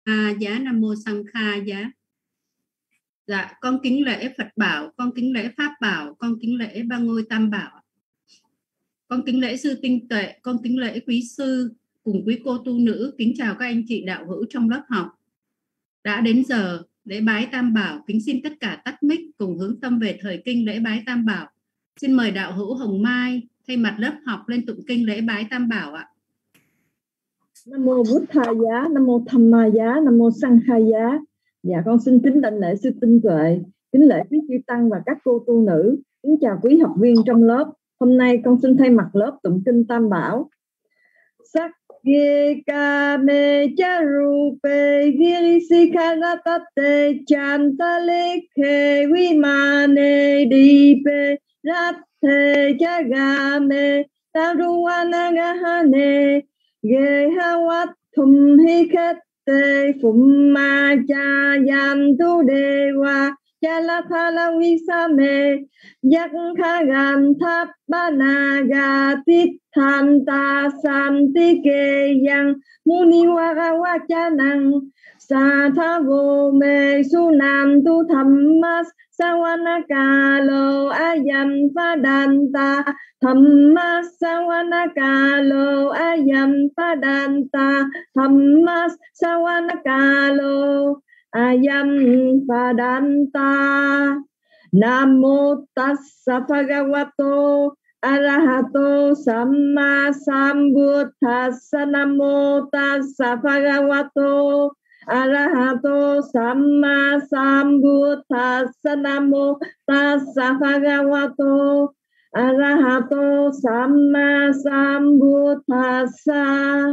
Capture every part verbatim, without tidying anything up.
À, dạ Nam Mô Sang Kha dạ. Dạ, con kính lễ Phật Bảo, con kính lễ Pháp Bảo, con kính lễ Ba Ngôi Tam Bảo. Con kính lễ sư Tinh Tuệ, con kính lễ quý sư cùng quý cô tu nữ, kính chào các anh chị đạo hữu trong lớp học. Đã đến giờ lễ bái Tam Bảo, kính xin tất cả tắt mic cùng hướng tâm về thời kinh lễ bái Tam Bảo. Xin mời đạo hữu Hồng Mai thay mặt lớp học lên tụng kinh lễ bái Tam Bảo ạ. Nam mô Bụt Tha Giá, Nam mô Tham Ma Giá, Nam mô Sang Kha Giá. Dạ con xin kính đảnh lễ sư Tinh Tuệ, kính lễ quý chư tăng và các cô tu nữ, kính chào quý học viên trong lớp. Hôm nay con xin thay mặt lớp tụng kinh Tam Bảo. Sắc Ye Kame Charupe Girisikaratate Chantalekhe Vimane Dipe Rathe Jagame Taruanagahane Gehawat thum hi khết tê phụng ma cha yam tu dewa chala thala vi sa me yak kha gan tháp ba na ga tít tham ta sam ti ke yang muni wa ga wa cha năng sa tha vô me su nam tu tham mas Sawanakalo ayam padanta Thammas Sawanakalo ayam padanta Thammas Sawanakalo ayam padanta. Namo tassa bhagavato arahato samma sambuddhassa. Namo tassa bhagavato arahato samma sambuddhassa. Namo tassa bhagavato arahato samma sambuddhassa.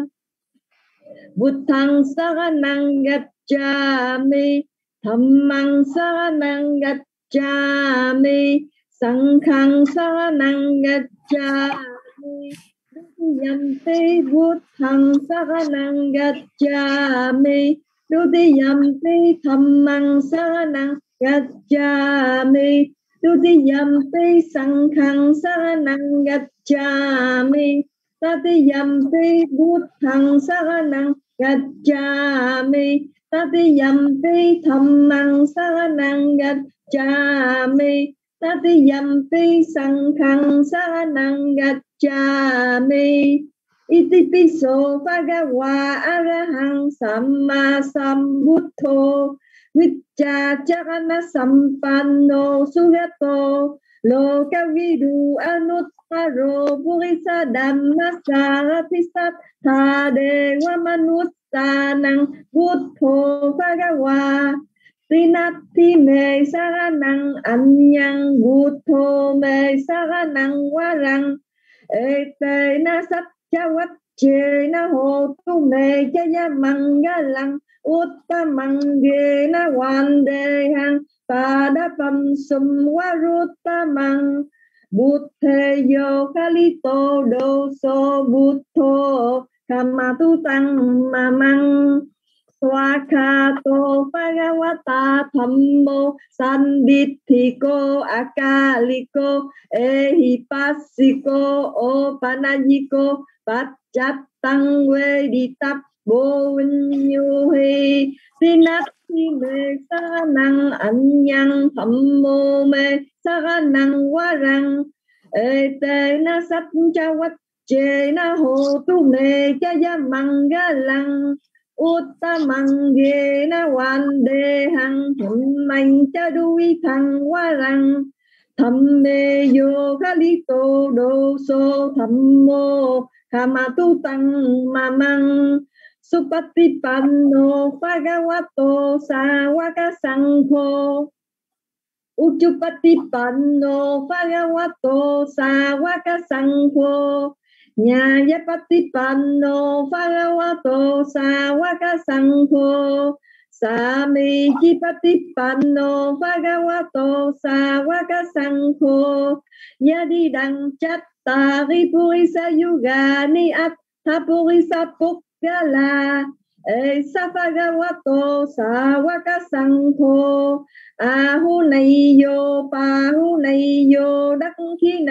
Buddhang saranang gacchami, dhammang saranang gacchami, sanghang saranang gacchami. Dutiyampi buddhang saranang gacchami, dutiyampi dhammang saranang gacchami, dutiyampi sanghang saranang gacchami, tatiyampi buddhang saranang gacchami, tatiyampi dhammang saranang gacchami, tatiyampi sanghang saranang gacchami. Itipiso bhagava arahang samma sambuddho vicchacharana sampanno sugato lokavidu anuttaro purisa dhammasarati sattha dewa manussanang buddho bhagava Trinati me saranang anyang buddho me saranang warang ete na satchawat che na ho tu me jaya mangalang uttamang na wandehang padapam sumwaruttamang buddhe yo kalito doso buddho kamatutang mamang Swakato Bhagavata Dhammo Sandithiko Akaliko Ehipassiko Opanayiko Pachattang Veditap Bovinyuhi Sinati Me Saranang Anyang Dhammo Me Saranang Warang Etena Satchawat Chena Hotu Me Jaya Mangalang Uttamangena wandehang dhammang chaduvi thang warang dhamme yo kalito doso dhammo kamatutang mamang supatipanno bhagavato sawaka sangho Uchupatipanno bhagavato sawaka sangho Nyayapatipanno bhagavato sawaka sangho Samejipatipanno bhagavato sawaka sangho Yadidang chattari purisa yugani attha purisa pukkala Esa bhagavato sawaka sangho Ahunayyo Pahunayyo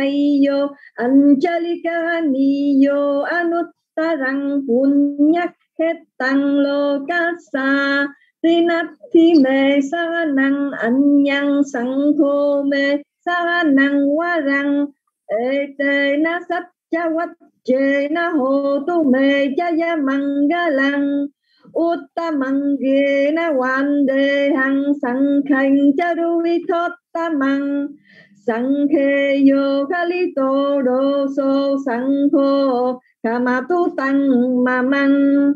Dakhinayyo Anjalika niyo Anuttarang punyak hết tăng lô cát sa ti nát thi mê sa năng anh nhân sang khô mê sa năng wa răng ê tê na sắp cha wat chê na hồ tu mê cha ya mang ga lăng utta mang ghê na wan đề hằng sang khanh cha du vi thốt ta mang sang khê yo kali tô đô sô sang khô kama tu tăng ma mang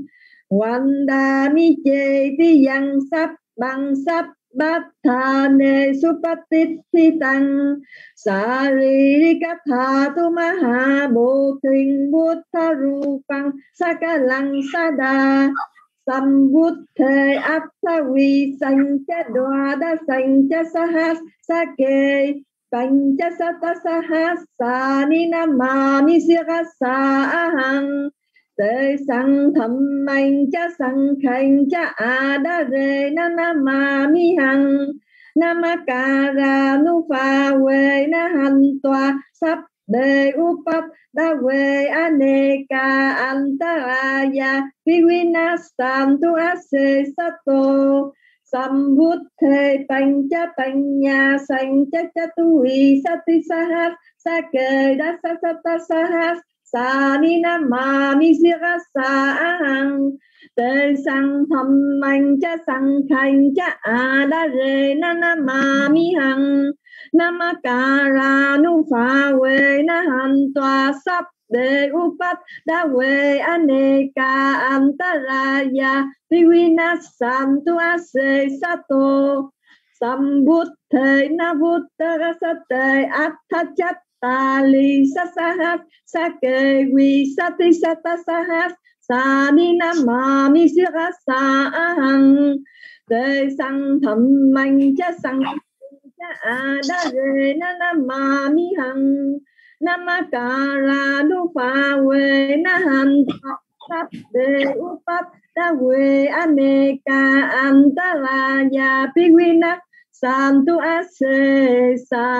Wanda mi chê ti yang sắp bằng sắp bát thà nê supatit thi tăng sa ri ri cát thà tu ma ha bồ thình bút tha ru pang sa ca lăng sa đà sam bút thê áp sa vi sanh cha đoa đa sanh cha sa hát sa kê sanh cha sa ta sa hát sa ni nam ma mi si ra sa ahang Tê sang thầm anh cha sang khanh cha a đa rê na na ma mi hằng na ma ca ra nu pha quê na hành toa sắp đề upap đa quê aneka antaraya vivina sam tu ase sato Sambut thê bành cha bành nhà sanh cha cha tu vi sa ti sa hát sa kê đa sa sa ta sa hát sa ni na ma mi si ra sa ahang tê sang thầm anh cha sang khanh cha a đa rê na na ma mi hằng na ma ca ra nu pha quê na hành toa sắp đề upat đa quê aneka antaraya vivina sam tu ase sato sambut thê na vut ra sa tê atha chat ta li sa sa hát sa kê quy sa ti sa ta sa hát sa ni na ma mi si ra sa ahang tê sang thầm anh cha sang cha a đa rê na na ma mi hằng na ma ca ra nu pha quê na hành sắp đề upap đa quê aneka antaraya pigwina sam tu ase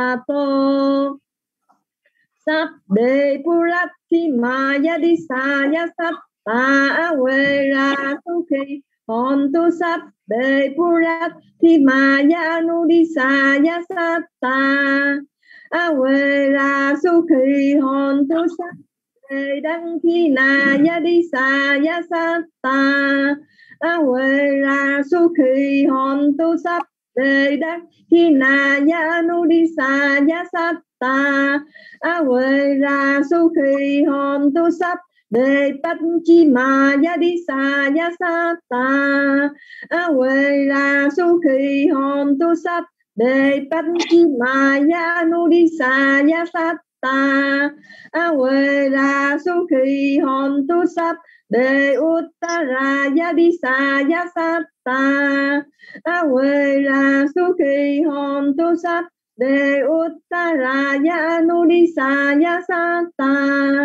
sato sắp đề purati maya di sa ya sắp ta awe ra tu khi hòn tu sắp đề purati maya nu di sa ya sắp ta awe ra su khi hòn tu sắp đề đăng khi na ya di sa ya sắp ta awe ra su khi hòn tu sắp đề đăng khi na ya nu di sa ya sắp ta awe ra su khi hòn tu sắp đề tất chi ma ya di sa ya sa ta awe ra su khi hòn tu sắp đề tất chi ma ya nu di sa ya sa ta awe ra su khi hòn tu sắp đề uttara ya di sa ya sa ta awe ra su khi hòn tu sắp đề uttara ya nu di sa ya sa ta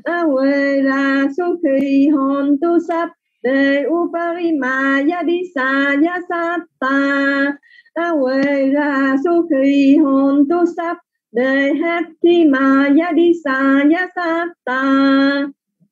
awe ra su khi hòn tu sắp đề uparima ya di sa ya sa ta awe ra su khi hòn tu sắp đề hatima ya di sa ya sa ta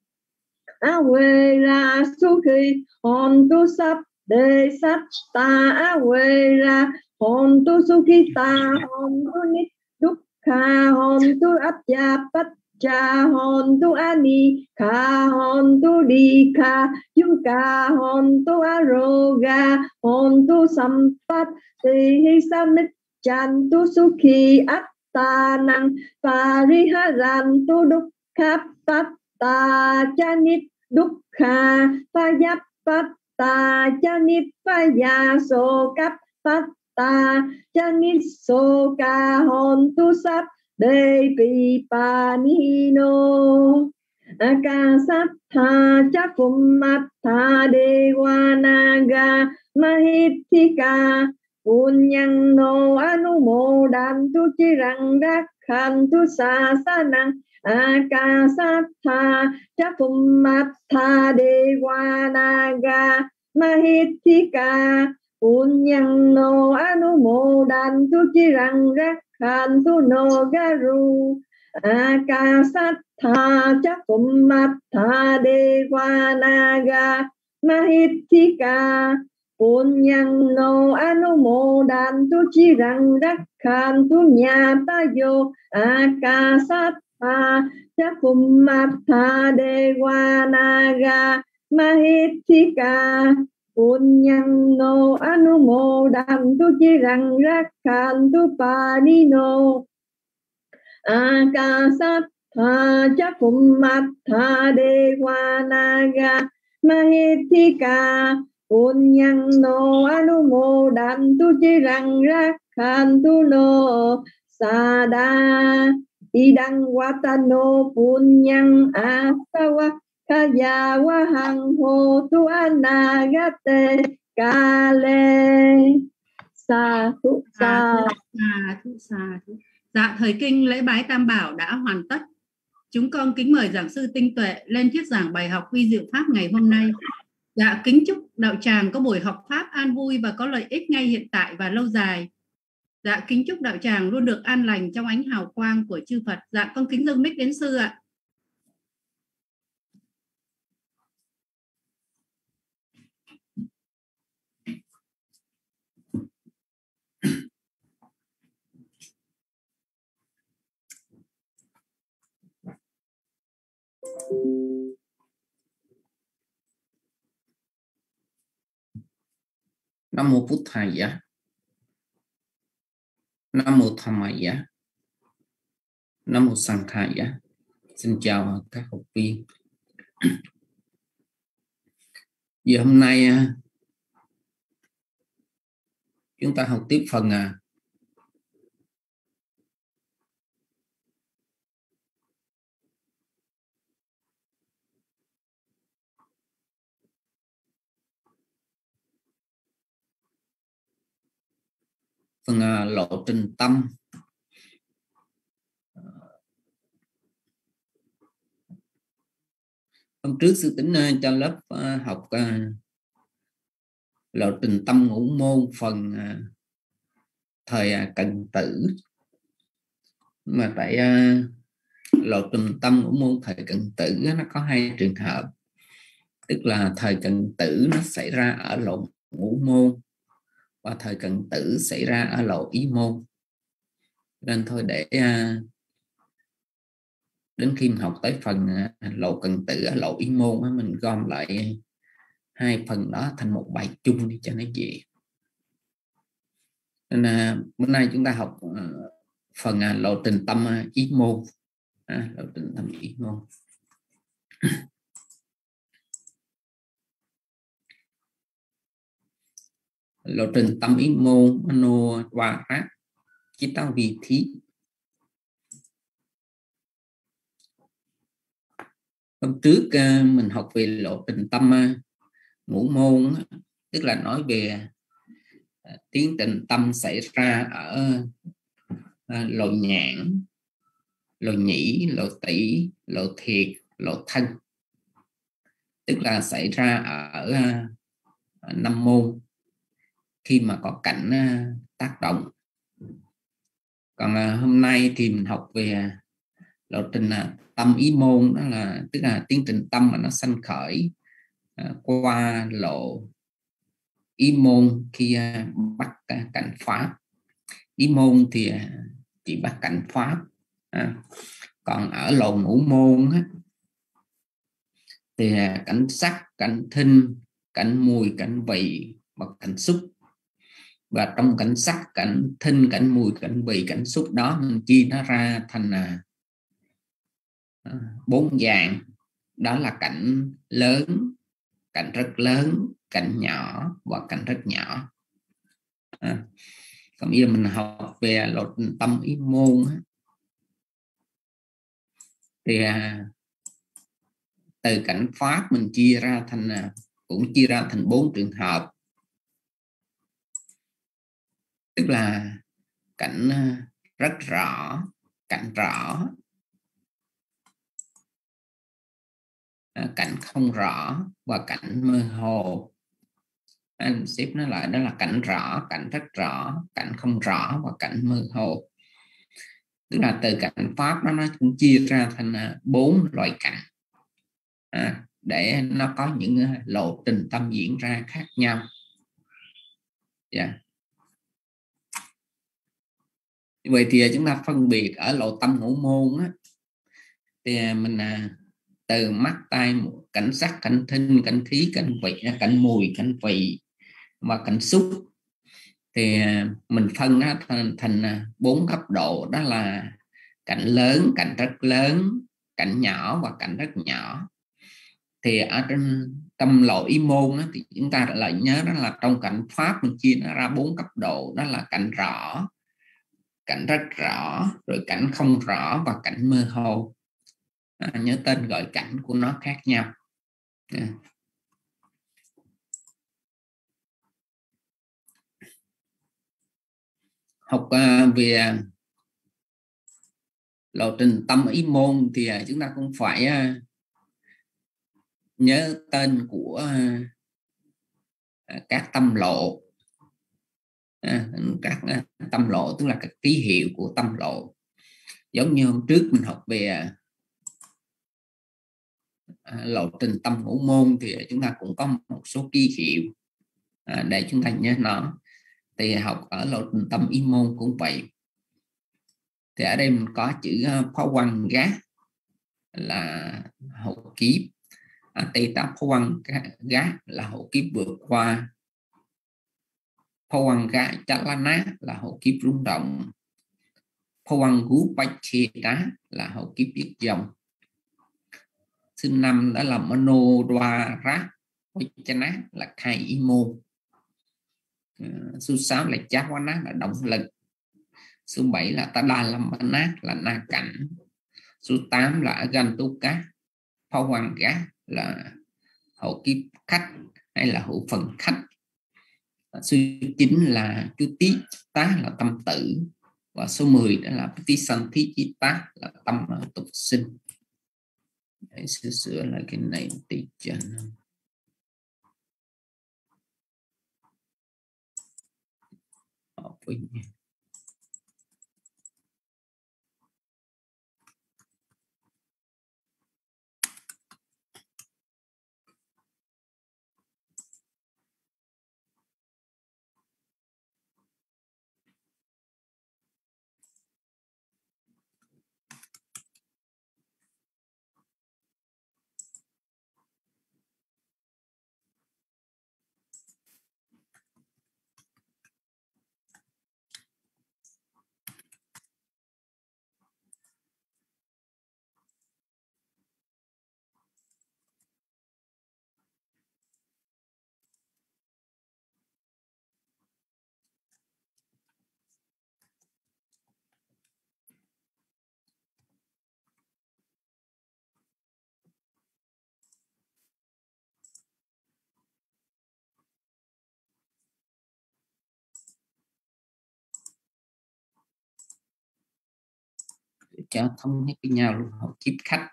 awe ra su khi hòn tu sắp đề sắp ta awe ra hòn tu sukita hòn tu nit dukkha hòn tu abya pacha hòn tu ani kha hòn tu đi kha yuka hòn tu aroga hòn tu sampat ti samit chan tu sukhi atta năng pariharan tu dukkha patta chanit dukkha payap patta chanit payaso kap ta chanit so ka hòn tu sắp đề pi pa ni no aka sát tha cha phum mat tha de wa naga mahithika punyang no anu mô đan tu chi răng đắc khan tu sa sa năng aka sát tha cha phum mat tha de wa naga mahithika Punyang no anu mô đan tu chi răng rắc khan tu no garu akasat tha chắc phum mat tha de wa naga Mahithika Punyang no anumodantu chirang rakhantu nyatayo akasatha chakumatha devanaga Mahithika Punyang no anumodantu chirang rakhantu panino akasatha chakumatha devanaga Mahithika Punyang no anumodantu chirang rakhantu no sada idang watano punyang asawa kaya wahang ho tu anagate kale. Sa thu sa sa thu sa thu. Dạ, thời kinh lễ bái Tam Bảo đã hoàn tất. Chúng con kính mời giảng sư Tinh Tuệ lên thuyết giảng bài học quy diệu pháp ngày hôm nay. Dạ, kính chúc đạo tràng có buổi học pháp an vui và có lợi ích ngay hiện tại và lâu dài. Dạ, kính chúc đạo tràng luôn được an lành trong ánh hào quang của chư Phật. Dạ, con kính dâng mic đến sư ạ. Nam mô Bụt Thầy, Nam mô Tham Mày, Nam mô Sang Khai. Xin chào các học viên. Giờ hôm nay chúng ta học tiếp phần phần lộ trình tâm. Hôm trước sư Tính cho lớp học lộ trình tâm ngũ môn phần thời Cận Tử, mà tại lộ trình tâm ngũ môn thời Cận Tử nó có hai trường hợp, tức là thời Cận Tử nó xảy ra ở lộ ngũ môn và thời Cận Tử xảy ra ở lộ ý môn. Nên thôi để đến khi mình học tới phần lộ Cận Tử ở lộ ý môn, mình gom lại hai phần đó thành một bài chung đi cho nó dễ. Nên là bữa nay chúng ta học phần lộ trình tâm ý môn. À, lộ trình tâm ý môn. Lộ trình tâm ý môn mano và ác chỉ tăng vị thí. Hôm trước mình học về lộ trình tâm ngũ môn, tức là nói về tiến trình tâm xảy ra ở lộ nhãn, lộ nhĩ, lộ tỷ, lộ thiệt, lộ thân, tức là xảy ra ở năm môn khi mà có cảnh tác động. Còn hôm nay thì mình học về lộ trình tâm ý môn, đó là tức là tiến trình tâm mà nó sanh khởi qua lộ ý môn khi bắt cảnh pháp. Ý môn thì chỉ bắt cảnh pháp, à, còn ở lộ ngũ môn á, thì cảnh sắc, cảnh thinh, cảnh mùi, cảnh vị và cảnh xúc. Và trong cảnh sắc, cảnh thinh, cảnh mùi, cảnh vị, cảnh xúc đó mình chia nó ra thành bốn dạng. Đó là cảnh lớn, cảnh rất lớn, cảnh nhỏ và cảnh rất nhỏ. À, còn bây giờ mình học về lộ trình tâm ý môn thì từ cảnh pháp mình chia ra thành cũng chia ra thành bốn trường hợp, tức là cảnh rất rõ, cảnh rõ, cảnh không rõ và cảnh mơ hồ. Anh xếp nó lại, đó là cảnh rõ, cảnh rất rõ, cảnh không rõ và cảnh mơ hồ. Tức là từ cảnh pháp đó nó cũng chia ra thành bốn loại cảnh. À, để nó có những lộ trình tâm diễn ra khác nhau. Yeah. Vậy thì chúng ta phân biệt ở lộ tâm ngũ môn á, thì mình từ mắt, tai, cảnh sắc, cảnh thính, cảnh khí, cảnh vị, cảnh mùi, cảnh vị và cảnh xúc, thì mình phân nó thành, thành bốn cấp độ, đó là cảnh lớn, cảnh rất lớn, cảnh nhỏ và cảnh rất nhỏ. Thì ở trên tâm lộ ý môn đó, thì chúng ta lại nhớ đó là trong cảnh pháp mình chia nó ra bốn cấp độ, đó là cảnh rõ, cảnh rất rõ, rồi cảnh không rõ và cảnh mơ hồ. À, nhớ tên gọi cảnh của nó khác nhau. Yeah. Học uh, về lộ trình tâm ý môn thì uh, chúng ta cũng phải uh, nhớ tên của uh, các tâm lộ. À, các uh, tâm lộ tức là các ký hiệu của tâm lộ. Giống như hôm trước mình học về uh, lộ trình tâm ngũ môn thì chúng ta cũng có một số ký hiệu uh, để chúng ta nhớ nó. Thì học ở lộ trình tâm ý môn cũng vậy. Thì ở đây mình có chữ phá quăng gác là hậu kiếp, tây tá phá quăng gác là hậu kiếp vượt qua, phá quăng gác chát lá nát là hậu kiếp rung động, phá quăng gú bách chê đá là hậu kiếp biết dòng. Thứ năm đó là mano đoa rác nát là khai ý môn. Số sáu là chát quá nát là động lực. Số bảy là ta đa lâm nát là na cảnh. Số tám là gan tu cá phá hoàng gác là hậu kiếp khách hay là hữu phần khách. Số chín là chú tí tá là tâm tử. Và số mười đó là tí sanh thí chí tá là tâm tục sinh. Để sửa sửa lại cái này một tí cho nó hợp với nhau. Cho thống nhất với nhau luôn, hậu kiếp khách.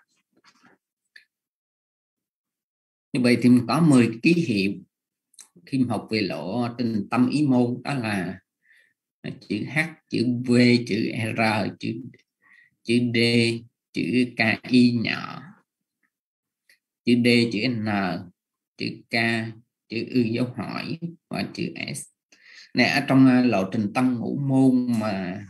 Như vậy thì mình có mười ký hiệu khi mà học về lộ trình tâm ý môn, đó là chữ H, chữ V, chữ R, chữ chữ D, chữ K I nhỏ, chữ D, chữ N, chữ K, chữ Y dấu hỏi và chữ S. Này ở trong lộ trình tâm ngũ môn mà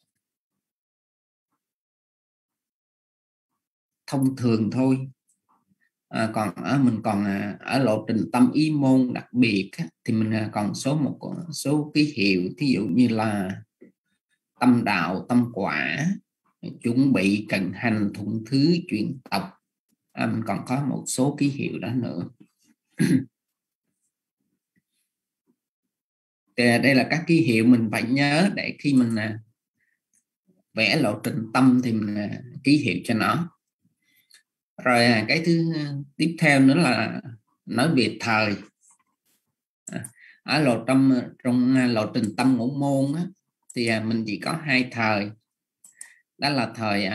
thông thường thôi. À, còn ở mình còn ở lộ trình tâm ý môn đặc biệt thì mình còn số một số ký hiệu, thí dụ như là tâm đạo, tâm quả, chuẩn bị, cận hành, thuận thứ, chuyển tộc. À, mình còn có một số ký hiệu đó nữa. Thì đây là các ký hiệu mình phải nhớ để khi mình vẽ lộ trình tâm thì mình ký hiệu cho nó. Rồi cái thứ tiếp theo nữa là nói về thời. Ở lộ trong trong lộ trình tâm ngũ môn á, thì mình chỉ có hai thời, đó là thời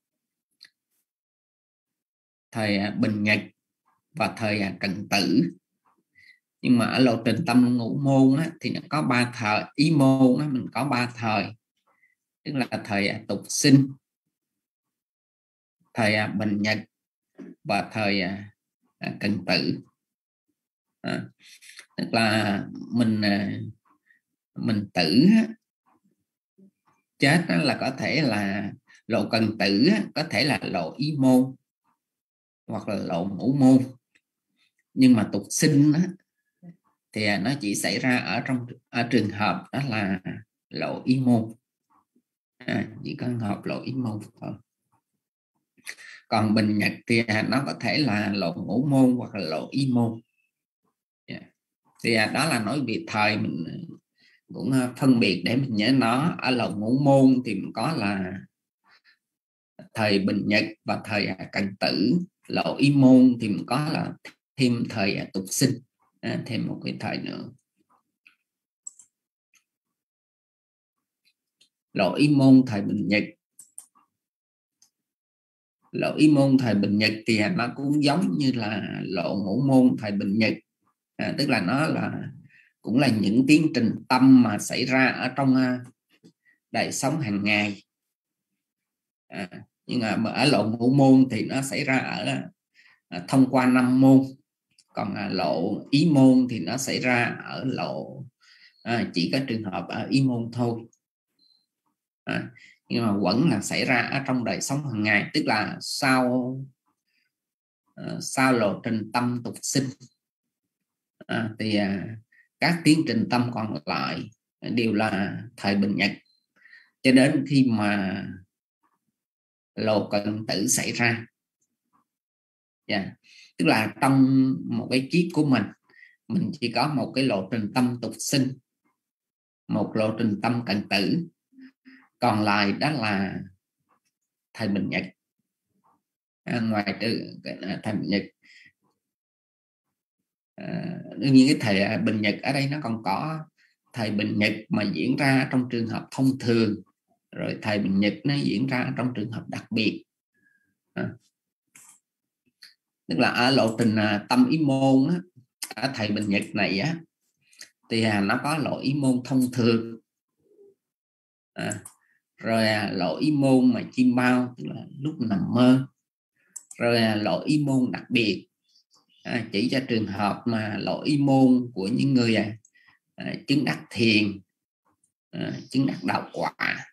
thời bình nhật và thời cận tử. Nhưng mà ở lộ trình tâm ngũ môn á, thì nó có ba thời. Ý môn á, mình có ba thời, tức là thời tục sinh, thời bình nhật và thời à, cần tử. À, tức là mình mình tử chết đó là có thể là lộ cần tử, có thể là lộ ý môn hoặc là lộ ngũ môn, nhưng mà tục sinh đó, thì nó chỉ xảy ra ở trong ở trường hợp đó là lộ ý môn, à, chỉ có hợp lộ ý môn thôi. Còn bình nhật thì nó có thể là lộ ngũ môn hoặc là lộ ý môn. Yeah. Thì đó là nói về thời mình cũng phân biệt để mình nhớ nó. Ở lộ ngũ môn thì mình có là thời bình nhật và thời cận tử. Lộ ý môn thì mình có là thêm thời tục sinh, à, thêm một cái thời nữa. Lộ ý môn thời bình nhật, lộ ý môn thời bình nhật thì nó cũng giống như là lộ ngũ môn thời bình nhật, à, tức là nó là cũng là những tiến trình tâm mà xảy ra ở trong đời sống hàng ngày, à, nhưng mà ở lộ ngũ môn thì nó xảy ra ở à, thông qua năm môn. Còn à, lộ ý môn thì nó xảy ra ở lộ à, chỉ có trường hợp ở ý môn thôi, à, nhưng mà vẫn là xảy ra ở trong đời sống hàng ngày, tức là sau uh, sau lộ trình tâm tục sinh, à, thì uh, các tiến trình tâm còn lại đều là thời bình nhật, cho đến khi mà lộ cận tử xảy ra. Yeah. Tức là trong một cái kiếp của mình mình chỉ có một cái lộ trình tâm tục sinh, một lộ trình tâm cận tử, còn lại đó là thời bình nhật, à, ngoài trừ thời bình nhật. À, những cái thời bình nhật ở đây nó còn có thời bình nhật mà diễn ra trong trường hợp thông thường, rồi thời bình nhật nó diễn ra trong trường hợp đặc biệt, à, tức là ở lộ trình tâm ý môn á, ở thời bình nhật này á, thì nó có lộ ý môn thông thường, à, rồi lộ ý môn mà chim bao, tức là lúc nằm mơ, rồi lộ ý môn đặc biệt, à, chỉ cho trường hợp mà lộ ý môn của những người à, chứng đắc thiền, à, chứng đắc đạo quả,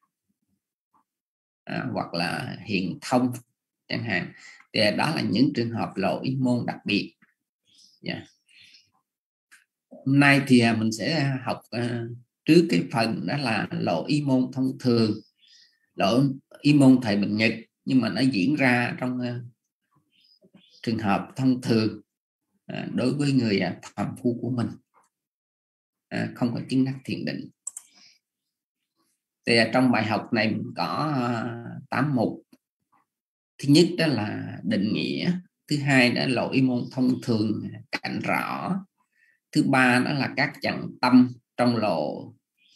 à, hoặc là hiền thông chẳng hạn, thì đó là những trường hợp lộ ý môn đặc biệt. Yeah. Hôm nay thì mình sẽ học uh, trước cái phần đó là lộ ý môn thông thường, lộ ý môn thời bình nhật nhưng mà nó diễn ra trong uh, trường hợp thông thường, à, đối với người uh, phàm phu của mình, à, không có chứng đắc thiền định. Thì uh, trong bài học này mình có uh, tám mục. Thứ nhất đó là định nghĩa, thứ hai đó là lộ ý môn thông thường cạnh rõ, thứ ba đó là các trận tâm trong lộ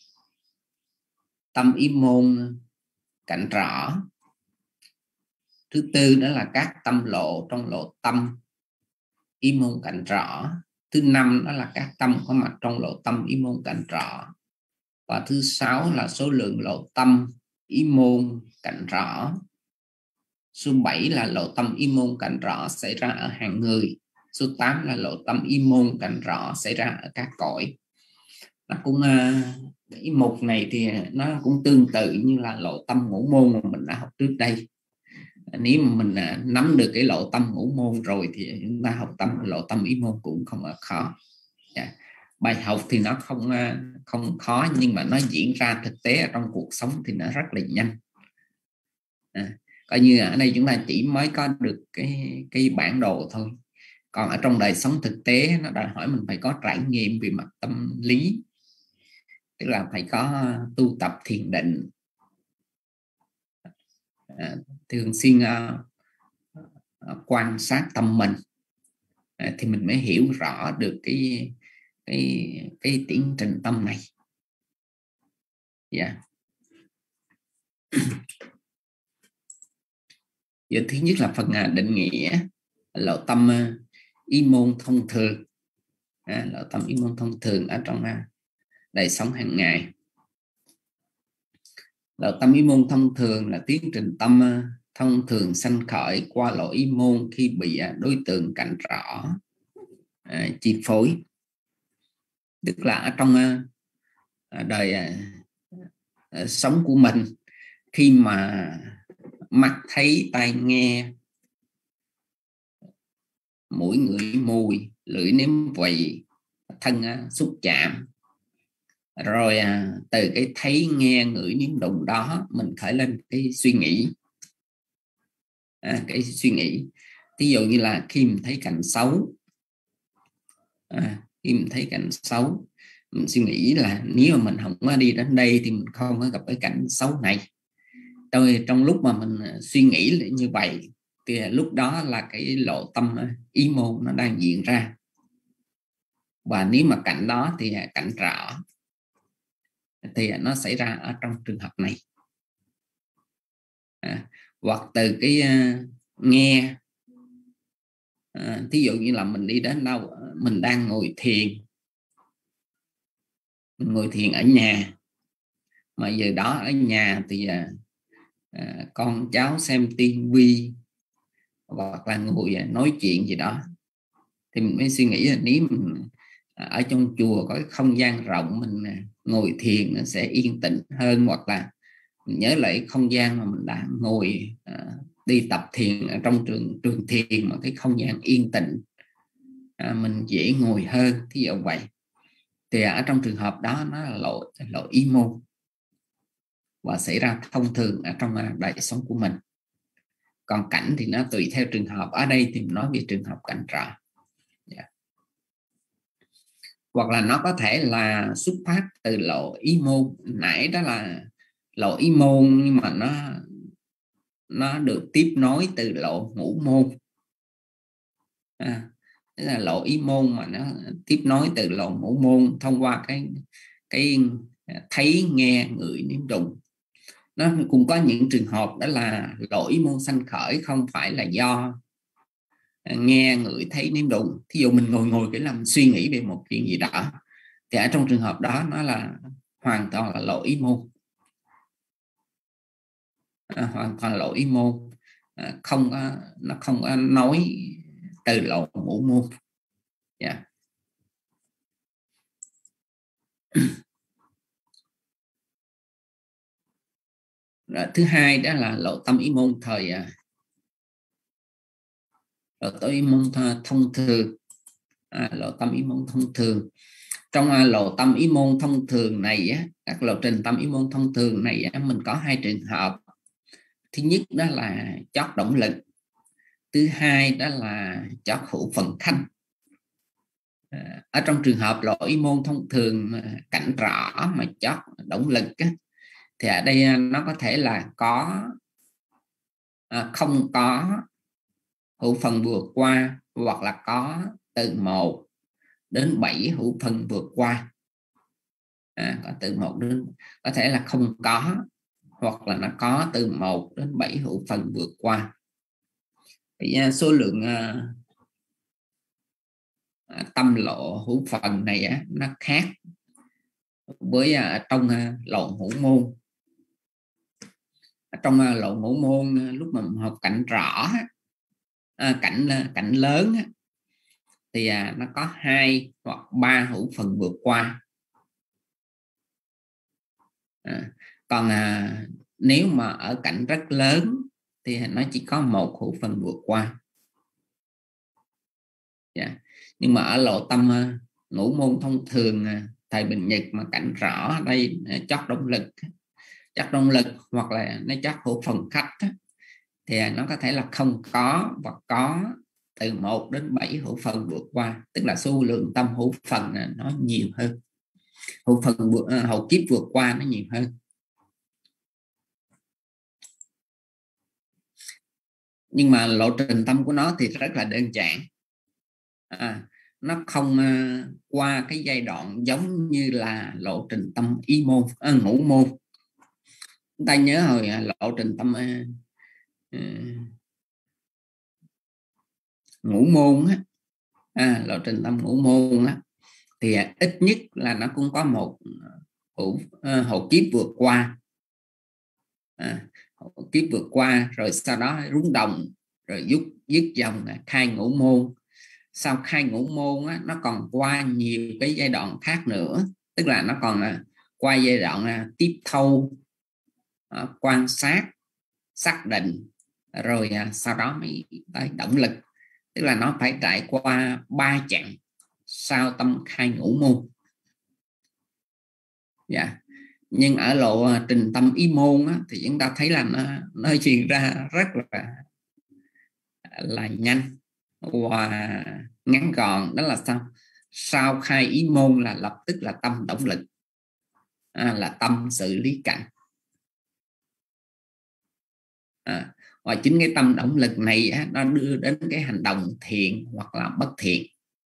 tâm ý môn cạnh rõ, thứ tư đó là các tâm lộ trong lộ tâm ý môn cạnh rõ, thứ năm đó là các tâm có mặt trong lộ tâm ý môn cạnh rõ, và thứ sáu là số lượng lộ tâm ý môn cạnh rõ. Số bảy là lộ tâm ý môn cạnh rõ xảy ra ở hàng người. Số tám là lộ tâm ý môn cạnh rõ xảy ra ở các cõi. Nó cũng cái mục này thì nó cũng tương tự như là lộ tâm ngũ môn mà mình đã học trước đây. Nếu mà mình nắm được cái lộ tâm ngũ môn rồi thì chúng ta học tâm lộ tâm ý môn cũng không là khó. Yeah. Bài học thì nó không không khó, nhưng mà nó diễn ra thực tế ở trong cuộc sống thì nó rất là nhanh. À, coi như ở đây chúng ta chỉ mới có được cái cái bản đồ thôi, còn ở trong đời sống thực tế nó đòi hỏi mình phải có trải nghiệm về mặt tâm lý, tức là phải có tu tập thiền định, à, thường xuyên uh, uh, quan sát tâm mình, à, thì mình mới hiểu rõ được cái cái cái tiến trình tâm này. Yeah. Giờ thứ nhất là phần uh, định nghĩa lộ tâm uh, ý môn thông thường, à, lộ tâm ý môn thông thường ở trong uh, đời sống hàng ngày. Lộ tâm ý môn thông thường là tiến trình tâm uh, thông thường sanh khởi qua lộ ý môn khi bị đối tượng cảnh rõ à, chi phối. Tức là ở trong à, đời à, à, sống của mình, khi mà mắt thấy, tai nghe, mũi ngửi mùi, lưỡi nếm vị, thân à, xúc chạm, rồi à, từ cái thấy nghe ngửi nếm đụng đó mình khởi lên cái suy nghĩ. À, cái suy nghĩ ví dụ như là khi mình thấy cảnh xấu, à, khi mình thấy cảnh xấu mình suy nghĩ là nếu mà mình không có đi đến đây thì mình không có gặp cái cảnh xấu này. Tôi trong lúc mà mình suy nghĩ như vậy thì lúc đó là cái lộ tâm ý môn nó đang diễn ra. Và nếu mà cảnh đó thì cảnh rõ thì nó xảy ra ở trong trường hợp này. À, hoặc từ cái uh, nghe, à, thí dụ như là mình đi đến đâu, mình đang ngồi thiền, mình ngồi thiền ở nhà, mà giờ đó ở nhà thì à, à, con cháu xem tivi hoặc là ngồi nói chuyện gì đó, thì mình mới suy nghĩ là nếu mình ở trong chùa có cái không gian rộng, mình ngồi thiền nó sẽ yên tĩnh hơn. Hoặc là mình nhớ lại không gian mà mình đã ngồi à, đi tập thiền ở trong trường trường thiền mà cái không gian yên tĩnh, à, mình dễ ngồi hơn, thí dụ vậy. Thì ở trong trường hợp đó nó là lộ, lộ ý môn và xảy ra thông thường ở trong đời sống của mình. Còn cảnh thì nó tùy theo trường hợp. Ở đây thì nói về trường hợp cảnh rõ. Yeah. Hoặc là nó có thể là xuất phát từ lộ ý môn. Nãy đó là lộ ý môn, nhưng mà nó nó được tiếp nối từ lộ ngũ môn. À, tức là lộ ý môn mà nó tiếp nối từ lộ ngũ môn thông qua cái cái thấy, nghe, ngửi, nếm, đụng. Nó cũng có những trường hợp đó là lộ ý môn sanh khởi không phải là do nghe, ngửi, thấy, nếm, đụng. Thí dụ mình ngồi ngồi cái làm suy nghĩ về một chuyện gì đó, thì ở trong trường hợp đó nó là hoàn toàn là lộ ý môn, à, hoàn toàn là lộ ý môn, à, không có, nó không có nói từ lộ ngũ môn. Yeah. Rồi, thứ hai đó là lộ tâm ý môn thời lộ tâm ý môn thông thường. À, lộ tâm ý môn thông thường. Trong à, lộ tâm ý môn thông thường này á, các lộ trình tâm ý môn thông thường này á, mình có hai trường hợp. Thứ nhất đó là chót động lực, thứ hai đó là chót hữu phần thanh. À, ở trong trường hợp lộ ý môn thông thường cảnh rõ mà chót động lực á, thì ở đây nó có thể là có à, không có hữu phần vượt qua, hoặc là có từ một đến bảy hữu phần vượt qua. À, có từ một đến, có thể là không có, hoặc là nó có từ một đến bảy hữu phần vượt qua. Thì số lượng à, tâm lộ hữu phần này á, nó khác với à, trong à, lộ ngũ môn. Trong à, lộ ngũ môn lúc mà mình học cảnh rõ, à, cảnh cảnh lớn á, thì à, nó có hai hoặc ba hữu phần vượt qua. À, còn à, nếu mà ở cảnh rất lớn thì nó chỉ có một hữu phần vượt qua. Yeah. Nhưng mà ở lộ tâm uh, ngũ môn thông thường uh, thầy Bình Nhật mà cảnh rõ đây uh, chót động lực, chót động lực hoặc là nó chót hữu phần khách uh, thì uh, nó có thể là không có hoặc có từ một đến bảy hữu phần vượt qua, tức là số lượng tâm hữu phần uh, nó nhiều hơn, hữu phần vượt, uh, hậu kiếp vượt qua nó nhiều hơn. Nhưng mà lộ trình tâm của nó thì rất là đơn giản. À, nó không uh, qua cái giai đoạn giống như là lộ trình tâm ý môn, à, ngũ môn. Chúng ta nhớ hồi uh, lộ trình tâm uh, uh, ngũ môn á, à, lộ trình tâm ngũ môn á, thì uh, ít nhất là nó cũng có một hữu uh, hậu kiếp vượt qua. À, hộ kiếp vượt qua, rồi sau đó rúng động, rồi dứt dứt dòng là khai ngũ môn. Sau khai ngũ môn á, nó còn qua nhiều cái giai đoạn khác nữa, tức là nó còn là qua giai đoạn là tiếp thâu, à, quan sát, xác định, rồi à, sau đó mới tới động lực, tức là nó phải trải qua ba chặng sau tâm khai ngũ môn. Dạ. Nhưng ở lộ trình tâm ý môn á, thì chúng ta thấy là nó, nó diễn ra rất là là nhanh và ngắn gọn. Đó là sao? Sau khai ý môn là lập tức là tâm động lực, à, là tâm xử lý cảnh. À, và chính cái tâm động lực này á, nó đưa đến cái hành động thiện hoặc là bất thiện.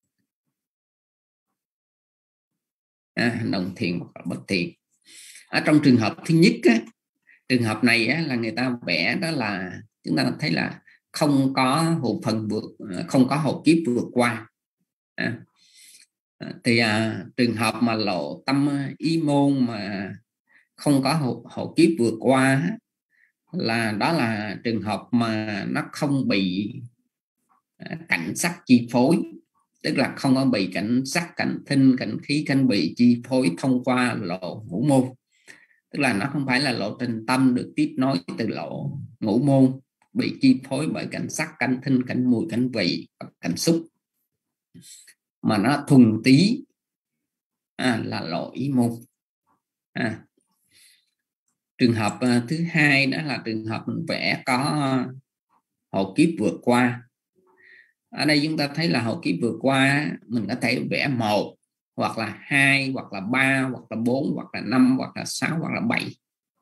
À, hành động thiện hoặc là bất thiện. Ở trong trường hợp thứ nhất á, trường hợp này á, là người ta vẽ đó là chúng ta thấy là không có hộ phần vượt, không có hộ kiếp vượt qua. À, thì à, trường hợp mà lộ tâm ý môn mà không có hộ, hộ kiếp vượt qua là đó là trường hợp mà nó không bị cảnh sắc chi phối, tức là không có bị cảnh sắc, cảnh thinh, cảnh khí, cảnh bị chi phối thông qua lộ ngũ môn. Tức là nó không phải là lộ trình tâm được tiếp nối từ lộ ngũ môn, bị chi phối bởi cảnh sắc, cảnh thinh, cảnh mùi, cảnh vị, cảnh xúc, mà nó thuần túy à, là lộ ý môn. À, trường hợp uh, thứ hai đó là trường hợp mình vẽ có hộ kiếp vượt qua. Ở đây chúng ta thấy là hộ kiếp vượt qua mình có thể vẽ một hoặc là hai hoặc là ba hoặc là bốn hoặc là năm hoặc là sáu hoặc là bảy.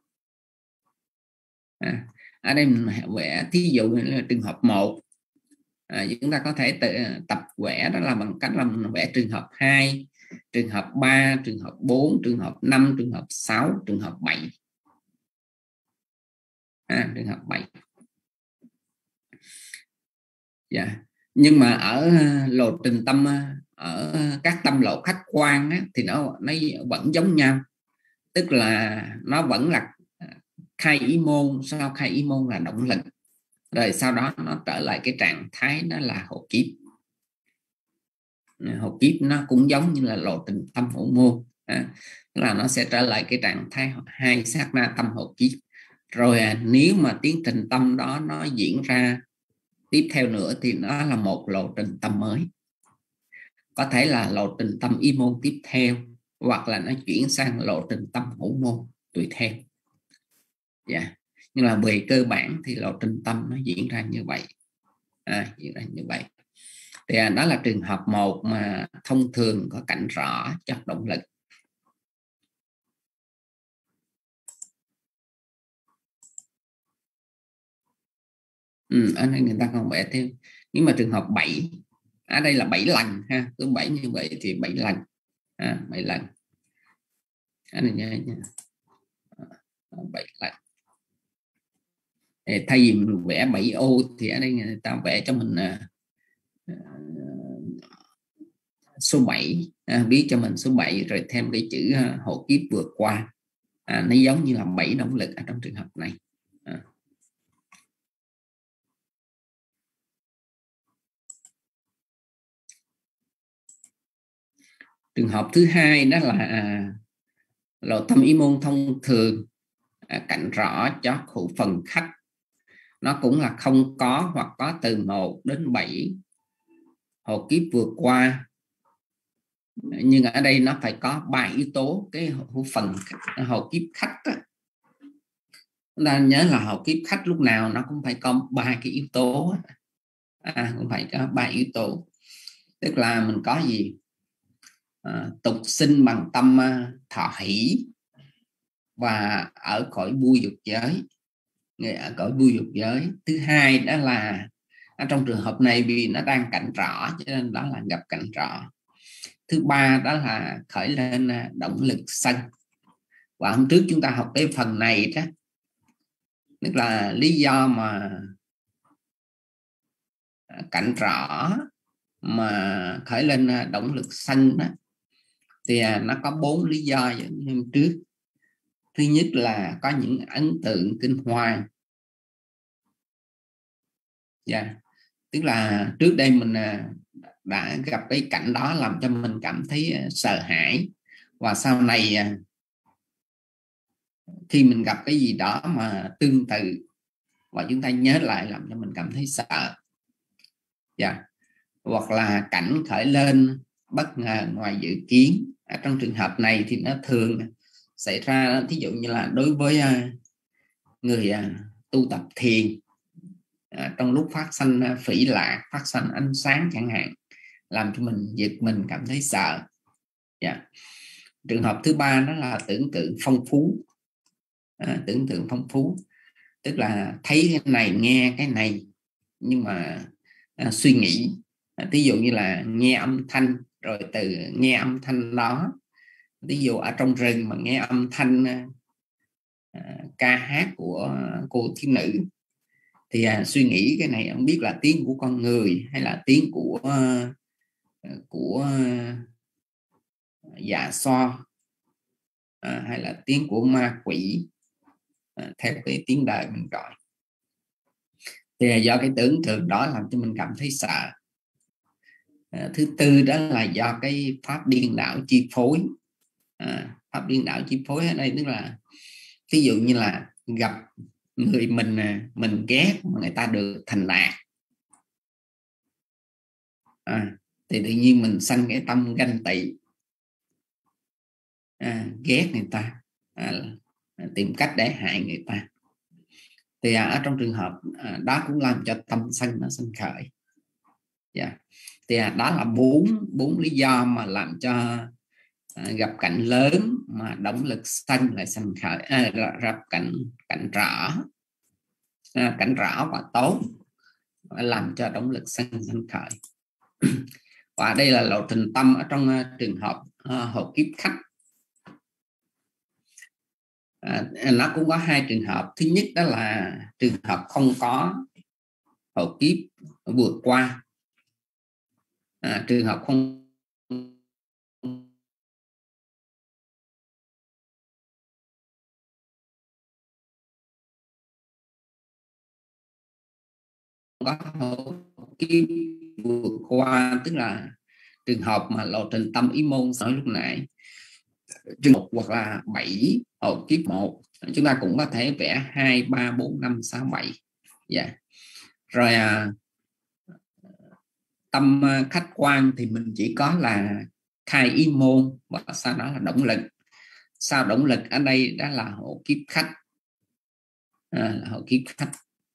À, ở đây mình vẽ thí dụ là trường hợp một, à, chúng ta có thể tự, tập vẽ đó là bằng cách là mình vẽ trường hợp hai, trường hợp ba, trường hợp bốn, trường hợp năm, trường hợp sáu, trường hợp bảy. À, trường hợp bảy. Dạ. Nhưng mà ở lộ trình tâm, ở các tâm lộ khách quan á, thì nó nó vẫn giống nhau, tức là nó vẫn là khai ý môn, sau khai ý môn là động lực, rồi sau đó nó trở lại cái trạng thái đó là hộ kiếp. Hộ kiếp nó cũng giống như là lộ trình tâm hữu môn, à, là nó sẽ trở lại cái trạng thái hai sát na tâm hộ kiếp. Rồi à, nếu mà tiến trình tâm đó nó diễn ra tiếp theo nữa thì nó là một lộ trình tâm mới, có thể là lộ trình tâm y môn tiếp theo, hoặc là nó chuyển sang lộ trình tâm hữu môn tùy theo. Dạ. Nhưng là về cơ bản thì lộ trình tâm nó diễn ra như vậy, à, diễn ra như vậy. Thì à, đó là trường hợp một mà thông thường có cảnh rõ chất động lực. Ừ, ở đây người ta còn vẽ thêm. Nhưng mà trường hợp bảy, ở đây là bảy lần ha, cứ bảy như vậy thì bảy lần, à, bảy lần. Ở đây nha, nha. bảy lần. Thay vì mình vẽ bảy ô thì ở đây người ta vẽ cho mình uh, số bảy, à, viết cho mình số bảy rồi thêm cái chữ uh, hộ kiếp vượt qua, à, nó giống như là bảy động lực ở trong trường hợp này. À. Trường hợp thứ hai đó là à, lộ tâm ý môn thông thường, à, cảnh rõ cho khẩu phần khách, nó cũng là không có hoặc có từ một đến bảy hộ kiếp vượt qua, nhưng ở đây nó phải có ba yếu tố. Cái hộ phần hộ kiếp khách đó, chúng ta nhớ là hộ kiếp khách lúc nào nó cũng phải có ba cái yếu tố, à, cũng phải có ba yếu tố, tức là mình có gì, à, tục sinh bằng tâm thọ hỷ và ở cõi vui dục giới, người ở cõi vui dục giới. Thứ hai đó là ở trong trường hợp này vì nó đang cảnh rõ cho nên đó là gặp cảnh rõ. Thứ ba đó là khởi lên động lực sân. Và hôm trước chúng ta học cái phần này đó, tức là lý do mà cảnh rõ mà khởi lên động lực sân đó thì nó có bốn lý do như hôm trước. Thứ nhất là có những ấn tượng kinh hoàng yeah. Tức là trước đây mình đã gặp cái cảnh đó làm cho mình cảm thấy sợ hãi, và sau này khi mình gặp cái gì đó mà tương tự và chúng ta nhớ lại làm cho mình cảm thấy sợ, yeah. Hoặc là cảnh khởi lên bất ngờ ngoài dự kiến. Ở trong trường hợp này thì nó thường xảy ra, thí dụ như là đối với người tu tập thiền, trong lúc phát sanh phỉ lạc, phát sanh ánh sáng chẳng hạn, làm cho mình giật mình, cảm thấy sợ, yeah. Trường hợp thứ ba đó là tưởng tượng phong phú. À, tưởng tượng phong phú tức là thấy cái này, nghe cái này, nhưng mà à, suy nghĩ. À, ví dụ như là nghe âm thanh, rồi từ nghe âm thanh đó, ví dụ ở trong rừng mà nghe âm thanh à, ca hát của cô thiếu nữ, thì à, suy nghĩ cái này không biết là tiếng của con người hay là tiếng của của dạ xoa, à, hay là tiếng của ma quỷ, à, theo cái tiếng đời mình gọi. Thì do cái tưởng tượng đó làm cho mình cảm thấy sợ. À, thứ tư đó là do cái pháp điên đảo chi phối. À, pháp điên đảo chi phối ở đây tức là ví dụ như là gặp người mình mình ghét mà người ta được thành đạt, à, thì tự nhiên mình sanh cái tâm ganh tị, à, ghét người ta, à, tìm cách để hại người ta. Thì à, ở trong trường hợp à, đó cũng làm cho tâm sân nó sinh khởi, yeah. Thì à, đó là bốn bốn lý do mà làm cho à, gặp cảnh lớn mà động lực sân lại sinh khởi, à, gặp cảnh cảnh rõ, à, cảnh rõ và tốt làm cho động lực sân sinh khởi. Và đây là lộ trình tâm ở trong uh, trường hợp uh, hộ kiếp khách. À, nó cũng có hai trường hợp. Thứ nhất đó là trường hợp không có hộ kiếp vượt qua. À, trường hợp không có hộ kiếp vượt qua, tức là trường hợp mà lộ trình tâm ý môn nói lúc nãy, trường một hoặc là bảy hộ kiếp một, chúng ta cũng có thể vẽ hai ba bốn năm sáu bảy, dạ. Rồi à, tâm khách quan thì mình chỉ có là khai ý môn, và sau đó là động lực. Sau động lực ở đây đó là hộ kiếp khách, à, là hộ kiếp khách.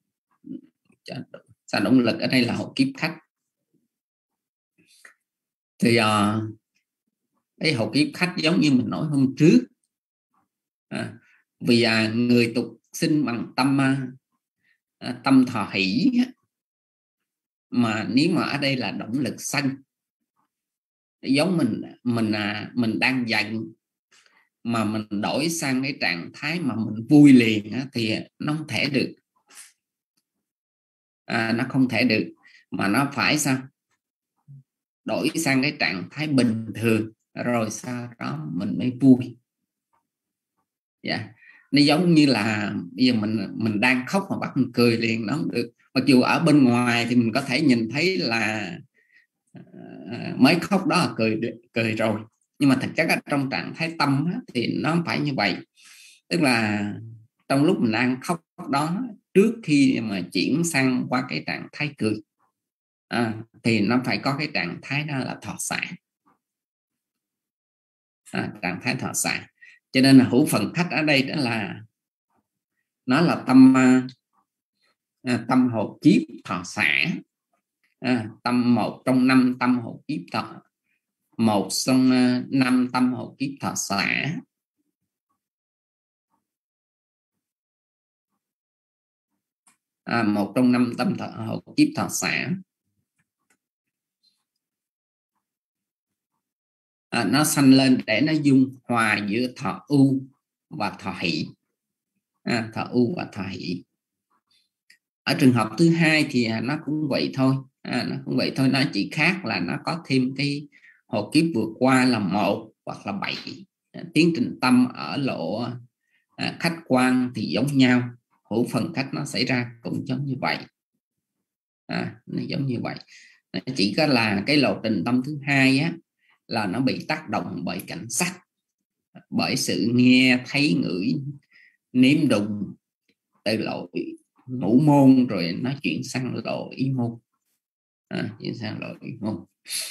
Sau động lực ở đây là hộ kiếp khách. Thì uh, cái hộ kiếp khách giống như mình nói hôm trước, à, vì uh, người tục sinh bằng tâm uh, tâm thọ hỷ, mà nếu mà ở đây là động lực sân, giống mình mình à, mình đang giận mà mình đổi sang cái trạng thái mà mình vui liền á, thì nó không thể được, à, nó không thể được, mà nó phải sao đổi sang cái trạng thái bình thường rồi sau đó mình mới vui, dạ. Nó giống như là bây giờ mình mình đang khóc mà bắt mình cười liền, nó không được. Mặc dù ở bên ngoài thì mình có thể nhìn thấy là mới khóc đó là cười cười rồi, nhưng mà thực chất ở trong trạng thái tâm á, thì nó không phải như vậy. Tức là trong lúc mình đang khóc đó, trước khi mà chuyển sang qua cái trạng thái cười, à, thì nó phải có cái trạng thái đó là thọ xả, à, trạng thái thọ xả. Cho nên là hữu phần khách ở đây đó là nó là tâm à, tâm hộ kiếp thọ xả, à, tâm một trong năm tâm hộ kiếp thọ, một trong năm tâm hộ kiếp thọ xả. À, một trong năm tâm thọ hộ kiếp thọ xả. À, nó sanh lên để nó dung hòa giữa thọ ưu và thọ hỷ, à, thọ ưu và thọ hỷ. Ở trường hợp thứ hai thì nó cũng vậy thôi, à, nó cũng vậy thôi, nó chỉ khác là nó có thêm cái hộ kiếp vượt qua là một hoặc là bảy. À, tiến trình tâm ở lộ à, khách quan thì giống nhau, hữu phần khách nó xảy ra cũng giống như vậy. à, nó giống như vậy. Chỉ có là cái lộ trình tâm thứ hai á, là nó bị tác động bởi cảnh sắc, bởi sự nghe thấy ngửi nếm đụng, từ lộ ngũ môn rồi nó chuyển sang lộ ý môn, à, chuyển sang lộ ý môn.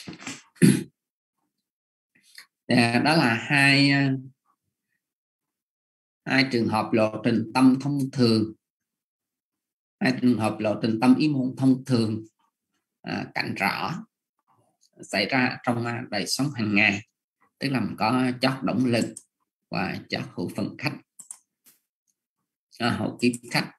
À, đó là hai hai trường hợp lộ trình tâm thông thường, hai trường hợp lộ trình tâm ý môn thông thường, à, cạnh rõ xảy ra trong đời sống hàng ngày, tức là mình có chót động lực và chót hữu phần khách, à, hậu kiếp khách.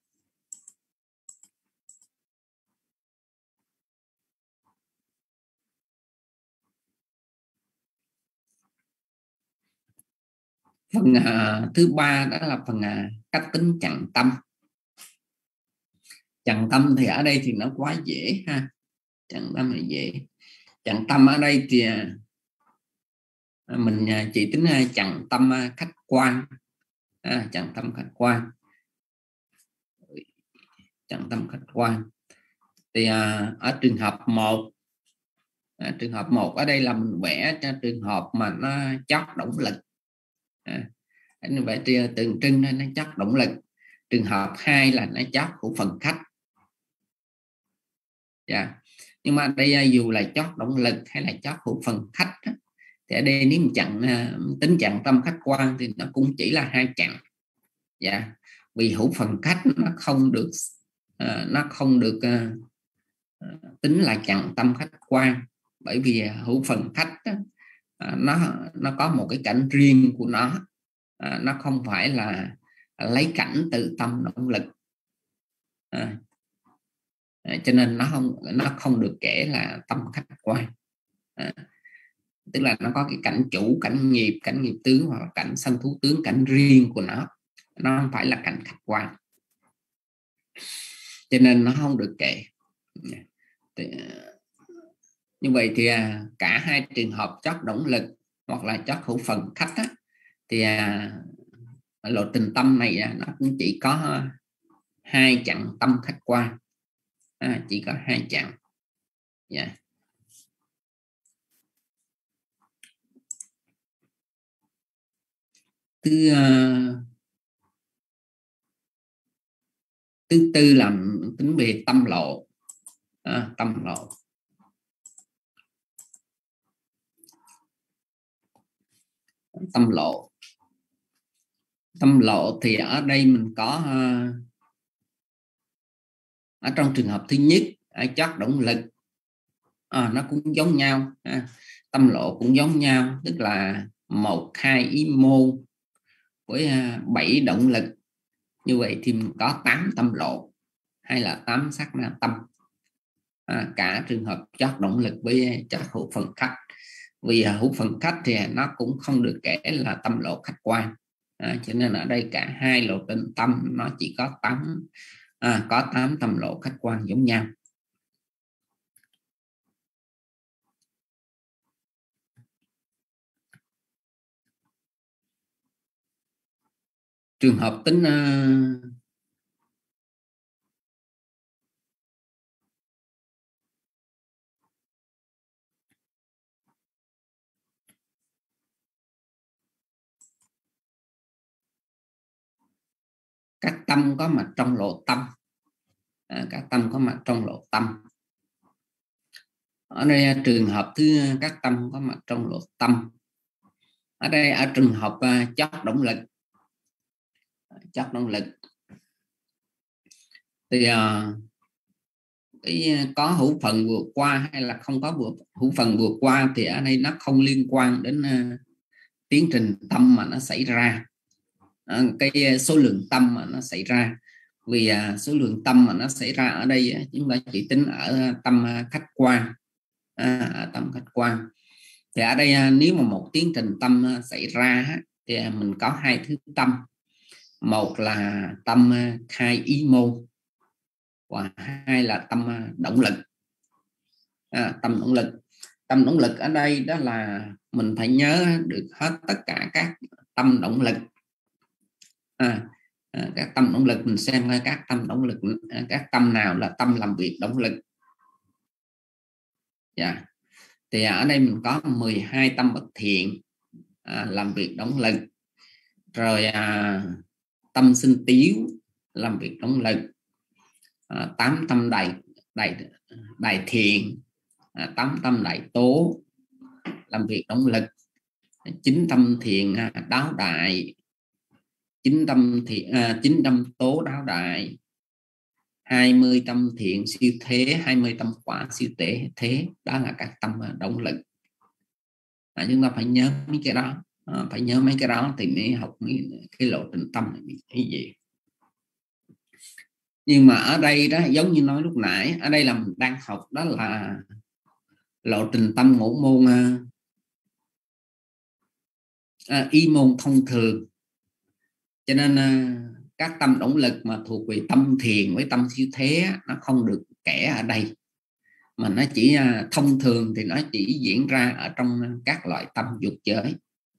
Phần à, thứ ba đó là phần à, cách tính chặn tâm. Chặn tâm thì ở đây thì nó quá dễ ha, chặn tâm là dễ. Chặn tâm ở đây thì à, mình à, chỉ tính à, chặn tâm à, khách quan, à, chặn tâm khách quan, chặn tâm khách quan. Thì à, ở trường hợp một, à, trường hợp một ở đây là mình vẽ cho trường hợp mà nó chót động lực, à, anh vẽ tượng trưng nên nó chót động lực. Trường hợp hai là nó chót của phần khách. Yeah. Nhưng mà đây dù là chót động lực hay là chót hữu phần khách đó, thì ở đây nếu mình chặn tính chặn tâm khách quan thì nó cũng chỉ là hai chặn. Yeah. Vì hữu phần khách nó không được uh, nó không được uh, tính là chặn tâm khách quan, bởi vì hữu phần khách đó, uh, nó nó có một cái cảnh riêng của nó, uh, nó không phải là lấy cảnh từ tâm động lực. Uh, À, cho nên nó không nó không được kể là tâm khách quan, à, tức là nó có cái cảnh chủ, cảnh nghiệp, cảnh nghiệp tướng hoặc là cảnh sanh thú tướng, cảnh riêng của nó, nó không phải là cảnh khách quan, cho nên nó không được kể. Thì, như vậy thì à, cả hai trường hợp chót động lực hoặc là chót hữu phần khách á, thì à, lộ trình tâm này à, nó cũng chỉ có hai chặng tâm khách quan, à, chỉ có hai chặng. Yeah. Thứ uh, thứ tư là tính về tâm lộ, à, tâm lộ. Tâm lộ tâm lộ thì ở đây mình có uh, ở trong trường hợp thứ nhất ở chót động lực, à, nó cũng giống nhau, à, tâm lộ cũng giống nhau, tức là một hai ý môn với uh, bảy động lực. Như vậy thì mình có tám tâm lộ hay là tám sát na tâm, à, cả trường hợp chót động lực với chót hữu phần khách. Vì hữu phần khách thì nó cũng không được kể là tâm lộ khách quan, à, cho nên ở đây cả hai lộ trình tâm nó chỉ có tám, à, có tám tâm lộ khách quan giống nhau. Trường hợp tính uh, các tâm có mặt trong lộ tâm, à, các tâm có mặt trong lộ tâm. Ở đây trường hợp thứ các tâm có mặt trong lộ tâm, ở đây ở trường hợp uh, chót động lực, chót động lực thì uh, cái có hữu phần vượt qua hay là không có vượt, hữu phần vượt qua thì ở đây nó không liên quan đến uh, tiến trình tâm mà nó xảy ra, à, cái số lượng tâm mà nó xảy ra. Vì à, số lượng tâm mà nó xảy ra ở đây chúng ta chỉ tính ở tâm khách quan, à, ở tâm khách quan. Thì ở đây nếu mà một tiến trình tâm xảy ra thì mình có hai thứ tâm, một là tâm khai ý môn và hai là tâm động lực, à, tâm động lực. Tâm động lực ở đây đó là mình phải nhớ được hết tất cả các tâm động lực, à, à, các tâm động lực mình xem các tâm động lực, các tâm nào là tâm làm việc động lực, dạ. Thì ở đây mình có mười hai tâm bất thiện à, làm việc động lực, rồi à, tâm sinh tiếu làm việc động lực, à, tám tâm đại đại đại thiện, à, tám tâm đại tố làm việc động lực, chín tâm thiện à, đáo đại, chín tâm thiện à, chín tâm tố đáo đại, hai mươi tâm thiện siêu thế, hai mươi tâm quả siêu tệ thế. Đó là các tâm động lực. À, chúng ta phải nhớ mấy cái đó, à, phải nhớ mấy cái đó thì mới học cái, cái lộ trình tâm này cái gì. Nhưng mà ở đây đó, giống như nói lúc nãy, ở đây là mình đang học đó là lộ trình tâm ngũ môn à, à, y môn thông thường, cho nên à, các tâm động lực mà thuộc về tâm thiền với tâm siêu thế nó không được kể ở đây, mà nó chỉ à, thông thường thì nó chỉ diễn ra ở trong các loại tâm dục giới,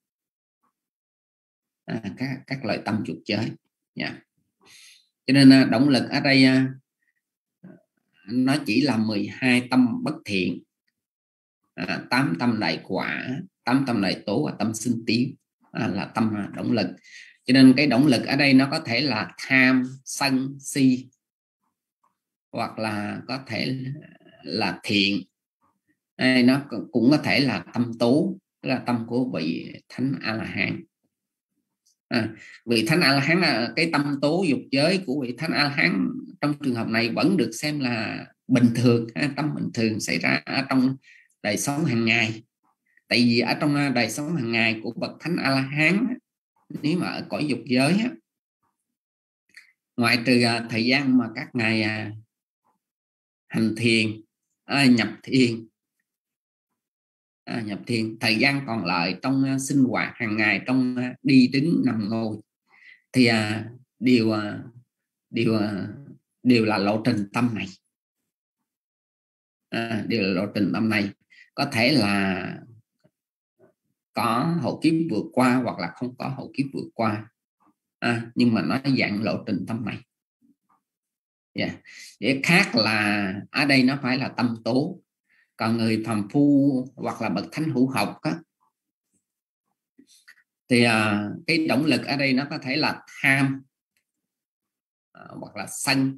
à, các các loại tâm dục giới. Yeah. Cho nên à, động lực ở đây à, nó chỉ là mười hai tâm bất thiện, à, tám tâm đại quả, tám tâm đại tố và tâm sinh tiếu à, là tâm à, động lực. Cho nên cái động lực ở đây nó có thể là tham, sân, si, hoặc là có thể là thiện, hay nó cũng có thể là tâm tố, là tâm của vị thánh A La Hán. À, vị thánh A La Hán là cái tâm tố dục giới của vị thánh A La Hán trong trường hợp này vẫn được xem là bình thường, tâm bình thường xảy ra ở trong đời sống hàng ngày. Tại vì ở trong đời sống hàng ngày của bậc thánh A La Hán, nếu mà ở cõi dục giới, ngoại trừ thời gian mà các ngài hành thiền, à, nhập thiền, à, nhập thiền, thời gian còn lại trong sinh hoạt hàng ngày, trong đi đứng nằm ngồi thì à, đều đều đều là lộ trình tâm này, à, đều là lộ trình tâm này. Có thể là có hậu kiếp vượt qua hoặc là không có hậu kiếp vượt qua, à, nhưng mà nó dạng lộ trình tâm này. Yeah. Để khác là ở đây nó phải là tâm tố. Còn người phàm phu hoặc là bậc thánh hữu học á, thì à, cái động lực ở đây nó có thể là tham à, hoặc là sân.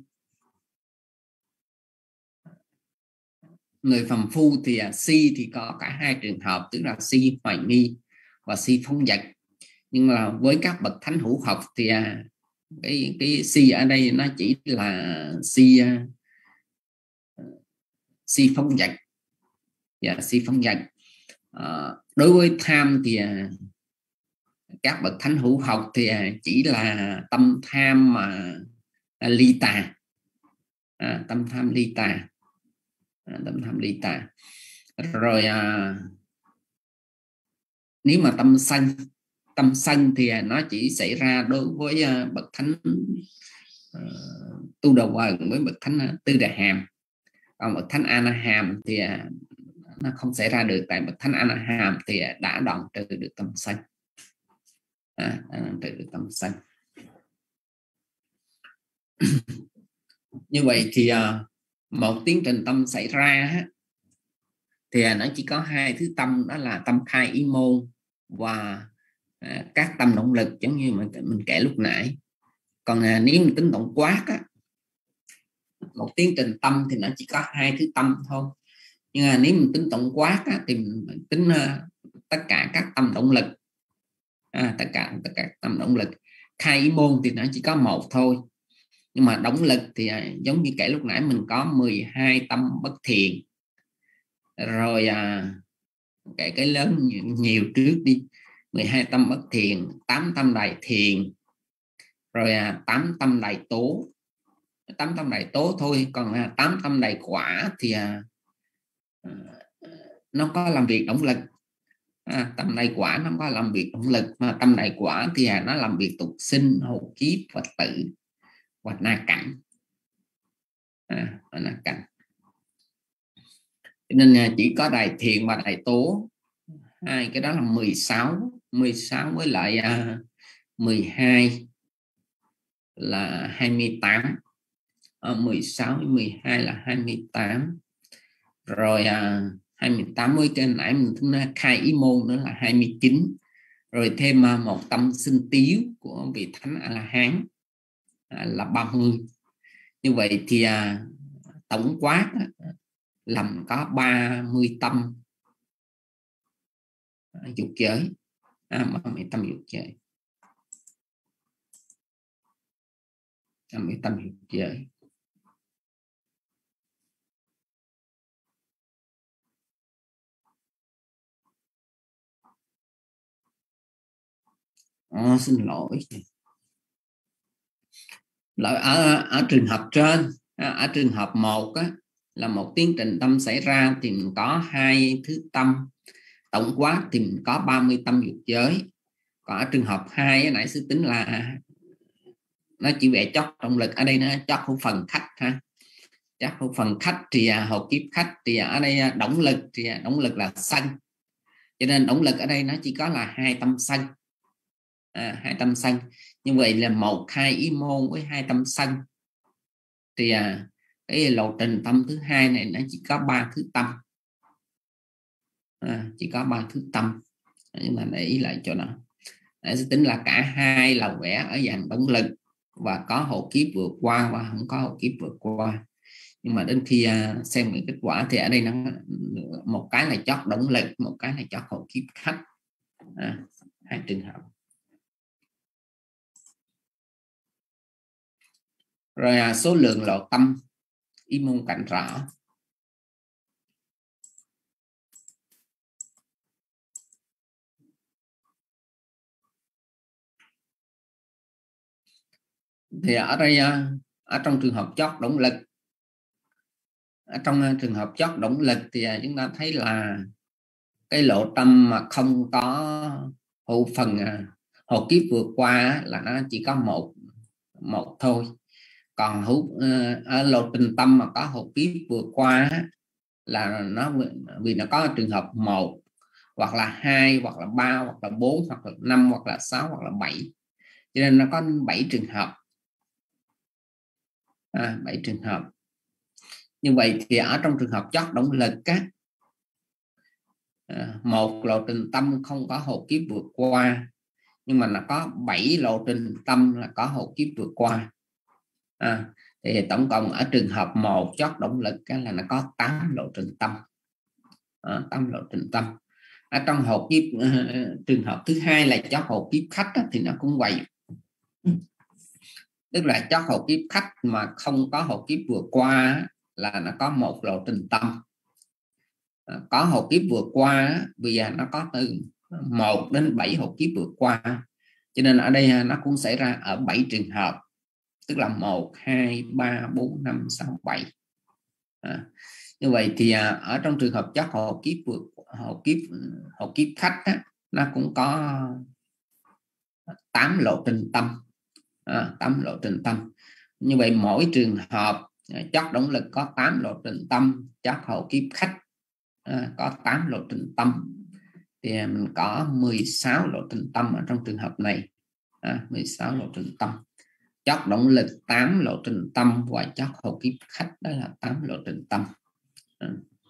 Người phàm phu thì à, si thì có cả hai trường hợp, tức là si hoài nghi và si phóng dật. Nhưng mà với các bậc thánh hữu học thì à, cái cái si ở đây nó chỉ là si uh, si phóng dật. Yeah, si phóng dật. À, đối với tham thì à, các bậc thánh hữu học thì à, chỉ là tâm tham mà à, ly tà, à, tâm tham ly tà, à, tâm tham ly tà. Rồi à, nếu mà tâm sân, tâm sân thì à, nó chỉ xảy ra đối với à, bậc thánh uh, tu đầu quần với bậc thánh uh, tư đà hàm. Còn bậc thánh A Na Hàm thì à, nó không xảy ra được, tại bậc thánh A Na Hàm thì à, đã đoạn trừ được tâm sân, à, trừ được tâm sân. Như vậy thì uh, một tiến trình tâm xảy ra thì uh, nó chỉ có hai thứ tâm, đó là tâm khai ý môn và uh, các tâm động lực, giống như mình, mình kể lúc nãy. Còn uh, nếu mình tính tổng quát á, một tiến trình tâm thì nó chỉ có hai thứ tâm thôi. Nhưng mà nếu mình tính tổng quát á, thì mình tính uh, tất cả các tâm động lực, à, tất cả tất cả tâm động lực. Khai ý môn thì nó chỉ có một thôi. Nhưng mà động lực thì à, giống như kể lúc nãy mình có mười hai tâm bất thiện. Rồi à, kể cái lớn nhiều, nhiều trước đi. mười hai tâm bất thiện, tám tâm đại thiện, rồi à, tám tâm đại tố. tám tâm đại tố thôi. Còn à, tám tâm đại quả thì à, nó có làm việc động lực. À, tâm đại quả nó có làm việc động lực, mà tâm đại quả thì à, nó làm việc tục sinh, hộ kiếp, và tử, và na cảnh. À, na cảnh. Nên chỉ có đại thiện và đại tố, hai cái đó là mười sáu, mười sáu với lại uh, mười hai là hai mươi tám, uh, mười sáu với mười hai là hai mươi tám. Rồi uh, hai mươi tám mới cái nãy mình tính khai ý môn nữa là hai mươi chín, rồi thêm một tâm sinh tiếu của vị thánh A La Hán là ba mươi. Như vậy thì à, tổng quát làm có ba mươi tâm dục giới, à, ba mươi tâm dục giới, ba mươi tâm dục giới. À, xin lỗi, Lợi ở, ở trường hợp trên, ở trường hợp một á, là một tiến trình tâm xảy ra thì mình có hai thứ tâm, tổng quát thì mình có ba mươi tâm dục giới. Còn ở trường hợp hai nãy sư tính là nó chỉ vẽ chót động lực, ở đây nó chót của phần khách ha, chót của phần khách thì hộp kiếp khách thì ở đây động lực thì động lực là sân, cho nên động lực ở đây nó chỉ có là hai tâm sân, à, hai tâm sân. Như vậy là một hai ý môn với hai tâm sân thì à, cái lộ trình tâm thứ hai này nó chỉ có ba thứ tâm, à, chỉ có ba thứ tâm, nhưng mà để ý lại cho nó. Để tính là cả hai là vẽ ở dạng động lực và có hộ kiếp vượt qua và không có hộ kiếp vượt qua. Nhưng mà đến khi uh, xem cái kết quả thì ở đây nó một cái là chót động lực, một cái là chót hộ kiếp khách, à, hai trường hợp. Rồi uh, số lượng lộ tâm ý môn cạnh rõ. Thì ở đây uh, ở trong trường hợp chót động lực, ở trong trường hợp chót động lực thì chúng ta thấy là cái lộ tâm mà không có hộ phần hộ kiếp vượt qua là nó chỉ có một một thôi. Còn hữu ở lộ trình tâm mà có hộ kiếp vượt qua là nó vì nó có trường hợp một hoặc là hai hoặc là ba hoặc là bốn hoặc là năm hoặc là sáu hoặc là bảy, cho nên nó có bảy trường hợp, à, bảy trường hợp. Như vậy thì ở trong trường hợp chót động lực á, à, một lộ trình tâm không có hộ kiếp vượt qua, nhưng mà nó có bảy lộ trình tâm là có hộ kiếp vượt qua, à, thì tổng cộng ở trường hợp một chót động lực là nó có tám lộ trình tâm, à, tám lộ trình tâm. Ở trong hộ kiếp uh, trường hợp thứ hai là chót hộ kiếp khách á, thì nó cũng vậy, tức là chót hộ kiếp khách mà không có hộ kiếp vượt qua là nó có một lộ trình tâm. À, có hộ kiếp vượt qua vì nó có từ một đến bảy hộ kiếp vượt qua, cho nên ở đây nó cũng xảy ra ở bảy trường hợp, tức là một, hai, ba, bốn, năm, sáu, bảy. À, như vậy thì à, ở trong trường hợp chót hộ kiếp vượt hộ kiếp hộ kiếp khách á, nó cũng có tám lộ trình tâm, à, tám lộ trình tâm. Như vậy mỗi trường hợp chót động lực có tám lộ trình tâm, chót hộ kiếp khách à, có tám lộ trình tâm, thì mình có mười sáu lộ trình tâm ở trong trường hợp này, à, mười sáu lộ trình tâm. Chót động lực tám lộ trình tâm và chót hộ kiếp khách đó là tám lộ trình tâm. À.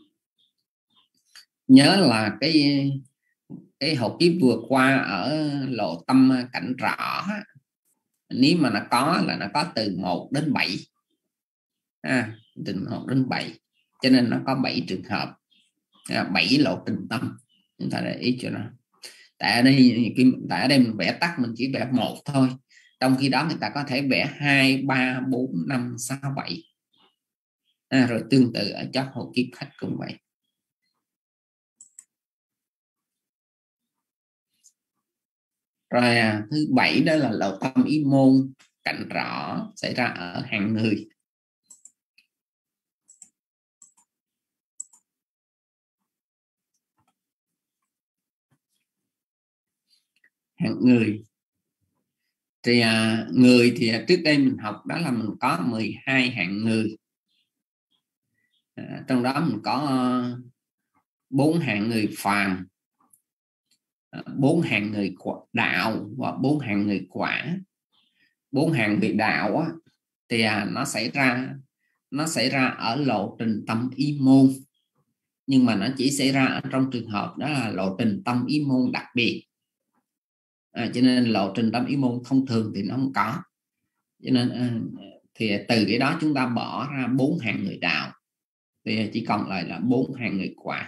Nhớ là cái cái hộ kiếp vượt qua ở lộ tâm cảnh rõ, nếu mà nó có là nó có từ một đến bảy, à, từ một đến bảy, cho nên nó có bảy trường hợp, à, bảy lộ trình tâm. Chúng ta để ý cho nó. Tại ở đây tại ở đây mình vẽ tắt mình chỉ vẽ một thôi, trong khi đó người ta có thể vẽ hai, ba, bốn, năm, sáu, bảy, à, rồi tương tự ở chót hộ kiếp khách cũng vậy. Rồi à, thứ bảy đó là lộ tâm ý môn cạnh rõ xảy ra ở hạng người. Hạng người thì à, người thì à, trước đây mình học đó là mình có mười hai hạng người, à, trong đó mình có bốn hạng người phàm, bốn hạng người đạo và bốn hạng người quả. Bốn hạng người đạo á, thì à, nó xảy ra nó xảy ra ở lộ trình tâm ý môn, nhưng mà nó chỉ xảy ra ở trong trường hợp đó là lộ trình tâm ý môn đặc biệt. À, cho nên lộ trình tâm ý môn thông thường thì nó không có. Cho nên thì từ cái đó chúng ta bỏ ra bốn hạng người đạo, thì chỉ còn lại là bốn hạng người quả,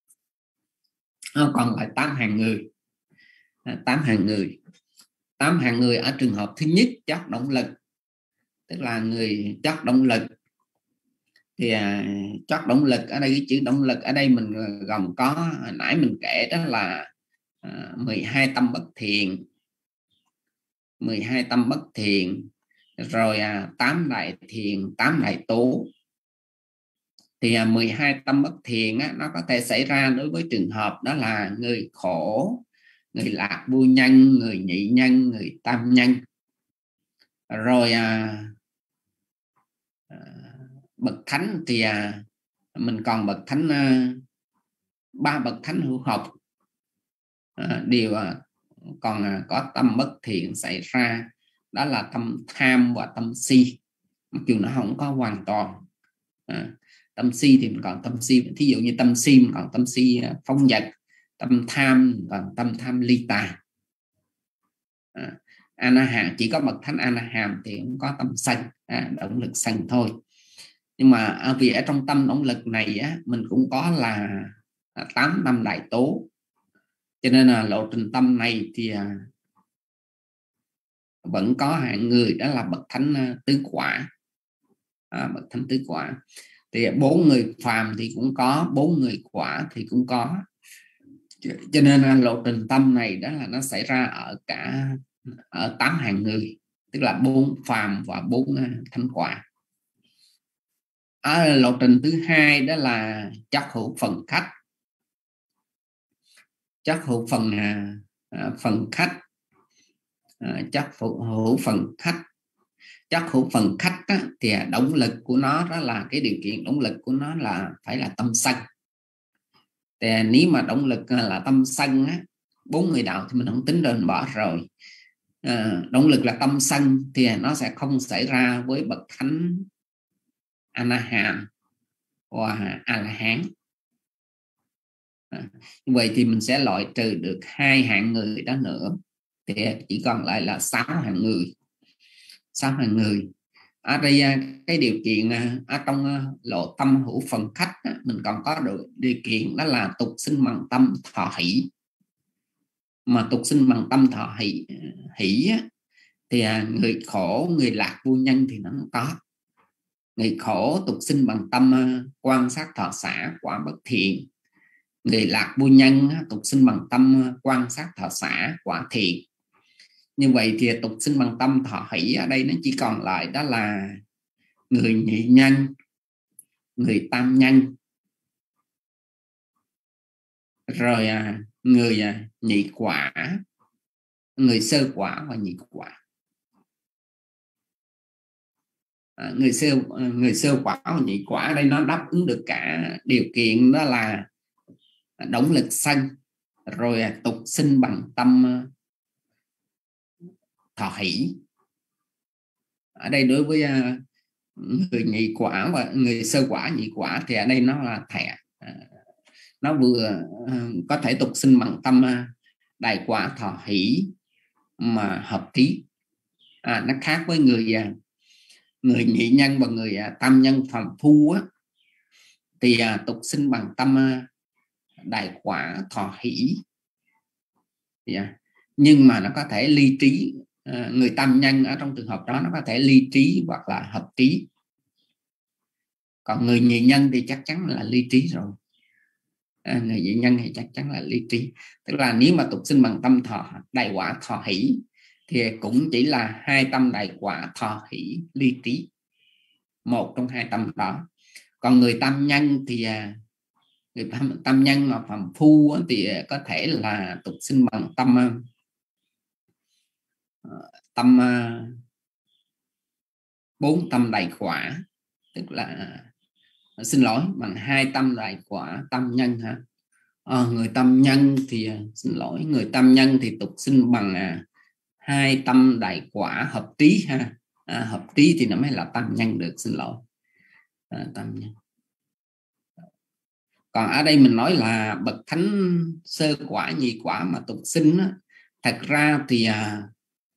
nó còn lại tám hạng người. Tám hạng người tám hạng người ở trường hợp thứ nhất chất động lực, tức là người chất động lực. Thì à, chất động lực ở đây, cái chữ động lực ở đây mình gồm có, hồi nãy mình kể đó là à, mười hai tâm bất thiện, mười hai tâm bất thiện, rồi à, tám đại thiện, tám đại tố. Thì à, mười hai tâm bất thiện á, nó có thể xảy ra đối với trường hợp đó là người khổ, người lạc vui nhân, người nhị nhân, người tam nhân. Rồi à, à, bậc thánh thì à, mình còn bậc thánh à, ba bậc thánh hữu học à, đều à, còn à, có tâm bất thiện xảy ra, đó là tâm tham và tâm si, mặc dù nó không có hoàn toàn. À, tâm si thì mình còn tâm si, thí dụ như tâm si mình còn tâm si phong dật, tâm tham còn tâm tham ly tà. À, Anaham, chỉ có bậc thánh Anaham thì cũng có tâm sân, à, động lực sân thôi. Nhưng mà vì ở trong tâm động lực này á, mình cũng có là tám tâm đại tố, cho nên là lộ trình tâm này thì à, vẫn có hạng người, đó là bậc thánh tứ quả. À, bậc thánh tứ quả thì bốn người phàm thì cũng có, bốn người quả thì cũng có. Cho nên là lộ trình tâm này đó là nó xảy ra ở cả ở tám hạng người, tức là bốn phàm và bốn thánh quả. Ở lộ trình thứ hai đó là chất hữu phần khách. Chất hữu phần à, phần khách à, chất hữu phần khách chất hữu phần khách á, thì động lực của nó đó là cái điều kiện động lực của nó là phải là tâm sân. Thì nếu mà động lực là tâm sân á, bốn người đạo thì mình không tính rồi, mình bỏ rồi. À, động lực là tâm sân thì nó sẽ không xảy ra với bậc thánh Anaham và A-la-hán. À, như vậy thì mình sẽ loại trừ được hai hạng người đó nữa, thì chỉ còn lại là sáu hạng người. Sáu hạng người ở đây cái điều kiện ở trong lộ tâm hữu phần khách mình còn có được điều kiện đó là tục sinh bằng tâm thọ hỷ. Mà tục sinh bằng tâm thọ hỷ, hỷ thì người khổ, người lạc vui nhân thì nó không có. Người khổ tục sinh bằng tâm quan sát thọ xả quả bất thiện, người lạc vui nhân tục sinh bằng tâm quan sát thọ xả quả thiện. Như vậy thì tục sinh bằng tâm thọ hỷ ở đây nó chỉ còn lại đó là người nhị nhân, người tam nhân, rồi à, người à, nhị quả, người sơ quả và nhị quả. À, người sơ người sơ quả và nhị quả ở đây nó đáp ứng được cả điều kiện, đó là động lực sân, rồi à, tục sinh bằng tâm thọ hỷ. Ở đây đối với uh, người nhị quả và người sơ quả nhị quả thì ở đây nó là thẻ, uh, nó vừa uh, có thể tục sinh bằng tâm uh, đại quả thọ hỷ mà hợp trí. À, nó khác với người uh, người nhị nhân và người uh, tam nhân phàm phu á, thì uh, tục sinh bằng tâm uh, đại quả thọ hỷ. Yeah. Nhưng mà nó có thể ly trí. À, người tam nhân ở trong trường hợp đó nó có thể ly trí hoặc là hợp trí. Còn người nhị nhân thì chắc chắn là ly trí rồi. À, người nhị nhân thì chắc chắn là ly trí. Tức là nếu mà tục sinh bằng tâm thọ đại quả thọ hỷ thì cũng chỉ là hai tâm đại quả thọ hỷ ly trí, một trong hai tâm đó. Còn người tam nhân thì người tam, tam nhân mà phàm phu thì có thể là tục sinh bằng tâm tâm bốn tâm đại quả, tức là xin lỗi bằng hai tâm đại quả tam nhân hả? À, người tam nhân thì xin lỗi người tam nhân thì tục sinh bằng à, hai tâm đại quả hợp trí ha. À, hợp trí thì nó mới là tam nhân được, xin lỗi. À, tam nhân. Còn ở đây mình nói là bậc thánh sơ quả nhị quả mà tục sinh á, thật ra thì à,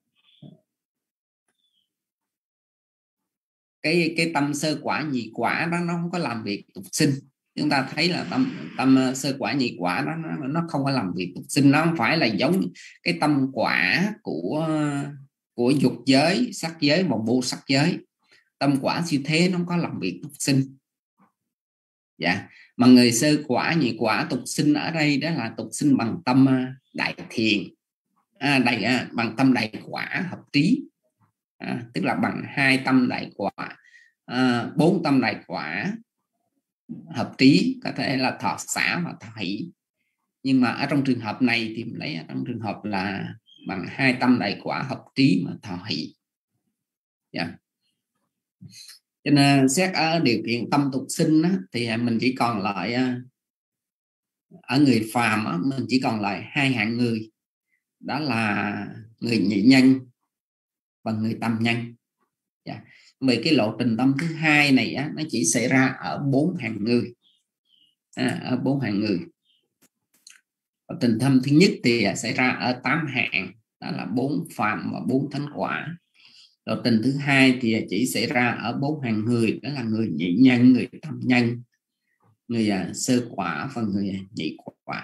cái cái tâm sơ quả nhị quả đó nó không có làm việc tục sinh. Chúng ta thấy là tâm tâm sơ quả nhị quả đó nó, nó không có làm việc tục sinh. Nó không phải là giống cái tâm quả của của dục giới, sắc giới và vô sắc giới. Tâm quả siêu thế nó không có làm việc tục sinh. Dạ. Mà người sơ quả nhị quả tục sinh ở đây đó là tục sinh bằng tâm đại thiền, à, đại, à, bằng tâm đại quả hợp trí, à, tức là bằng hai tâm đại quả, à, bốn tâm đại quả hợp trí, có thể là thọ xả và thọ hỷ. Nhưng mà ở trong trường hợp này thì mình lấy ở trong trường hợp là bằng hai tâm đại quả hợp trí mà thọ hỷ. Yeah. Cho nên xét ở điều kiện tâm tục sinh á, thì mình chỉ còn lại ở người phàm á, mình chỉ còn lại hai hạng người, đó là người nhị nhân và người tam nhân. Yeah. Vì cái lộ trình tâm thứ hai này á, nó chỉ xảy ra ở bốn hạng người, à, ở bốn hạng người. Lộ trình tâm thứ nhất thì xảy ra ở tám hạng, đó là bốn phàm và bốn thánh quả. Lộ trình thứ hai thì chỉ xảy ra ở bốn hạng người, đó là người nhị nhân, người tam nhân, người sơ quả và người nhị quả.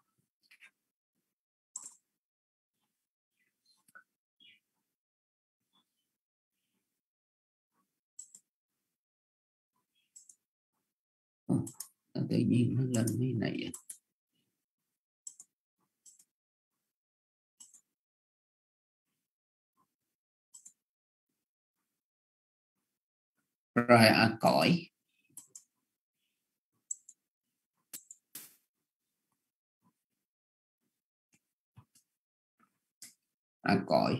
Oh, tự nhiên nó lên cái này. Rồi à, cõi. À, cõi.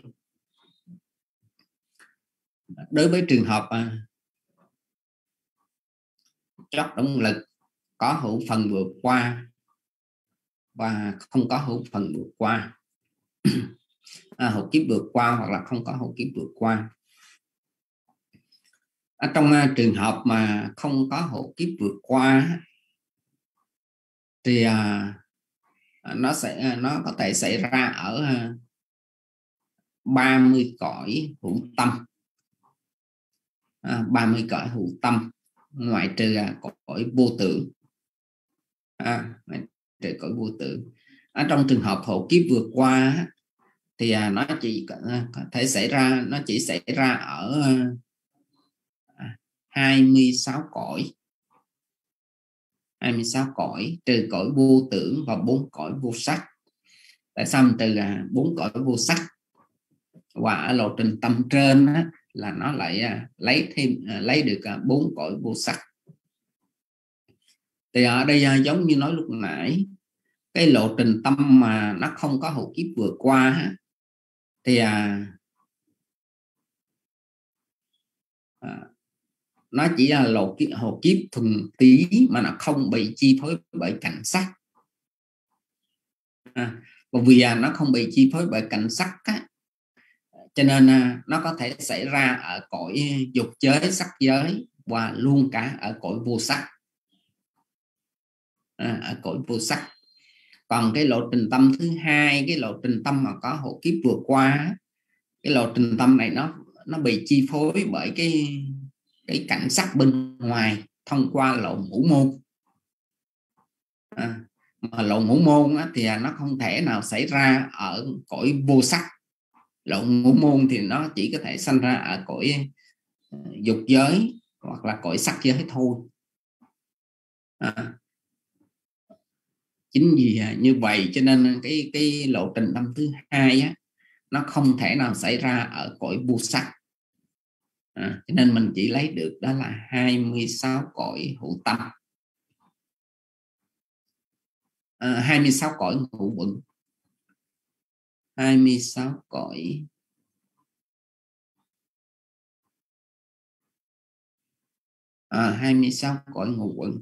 Đối với trường hợp à, chót động lực có hữu phần vượt qua và không có hữu phần vượt qua, à, hữu kiếp vượt qua hoặc là không có hữu kiếp vượt qua. Ở trong uh, trường hợp mà không có hữu kiếp vượt qua thì uh, nó sẽ uh, nó có thể xảy ra ở uh, ba mươi cõi hữu tâm, uh, ba mươi cõi hữu tâm, ngoại trừ uh, cõi vô tưởng, à, ngoại trừ cõi vô tưởng. Ở trong trường hợp hữu kiếp vượt qua thì uh, nó chỉ uh, có thể xảy ra, nó chỉ xảy ra ở uh, hai mươi sáu cõi, hai mươi sáu cõi, trừ cõi vô tưởng và bốn cõi vô sắc. Tại sao mình trừ là bốn cõi vô sắc? Và ở lộ trình tâm trên á, là nó lại à, lấy thêm à, lấy được bốn à, cõi vô sắc. Thì ở đây à, giống như nói lúc nãy, cái lộ trình tâm mà nó không có hữu kiếp vượt qua á, thì à, à, nó chỉ là lộ kiếp, hữu kiếp thuần tí mà nó không bị chi phối bởi cảnh sắc. À, vì à, nó không bị chi phối bởi cảnh sắc á, cho nên à, nó có thể xảy ra ở cõi dục giới, sắc giới và luôn cả ở cõi vô sắc, à, ở cõi vô sắc. Còn cái lộ trình tâm thứ hai, cái lộ trình tâm mà có hữu kiếp vượt qua, cái lộ trình tâm này nó nó bị chi phối bởi cái cái cảnh sắc bên ngoài thông qua lộ ngũ môn. À, mà lộ ngũ môn á, thì nó không thể nào xảy ra ở cõi vô sắc. Lộ ngũ môn thì nó chỉ có thể sanh ra ở cõi dục giới hoặc là cõi sắc giới thôi. À, chính vì như vậy cho nên cái cái lộ trình tâm thứ hai á, nó không thể nào xảy ra ở cõi vô sắc. À, cho nên mình chỉ lấy được đó là hai mươi sáu cõi hữu tâm, à, hai mươi sáu cõi hữu vững, hai mươi sáu cõi à, hai mươi sáu cõi ngũ quẩn.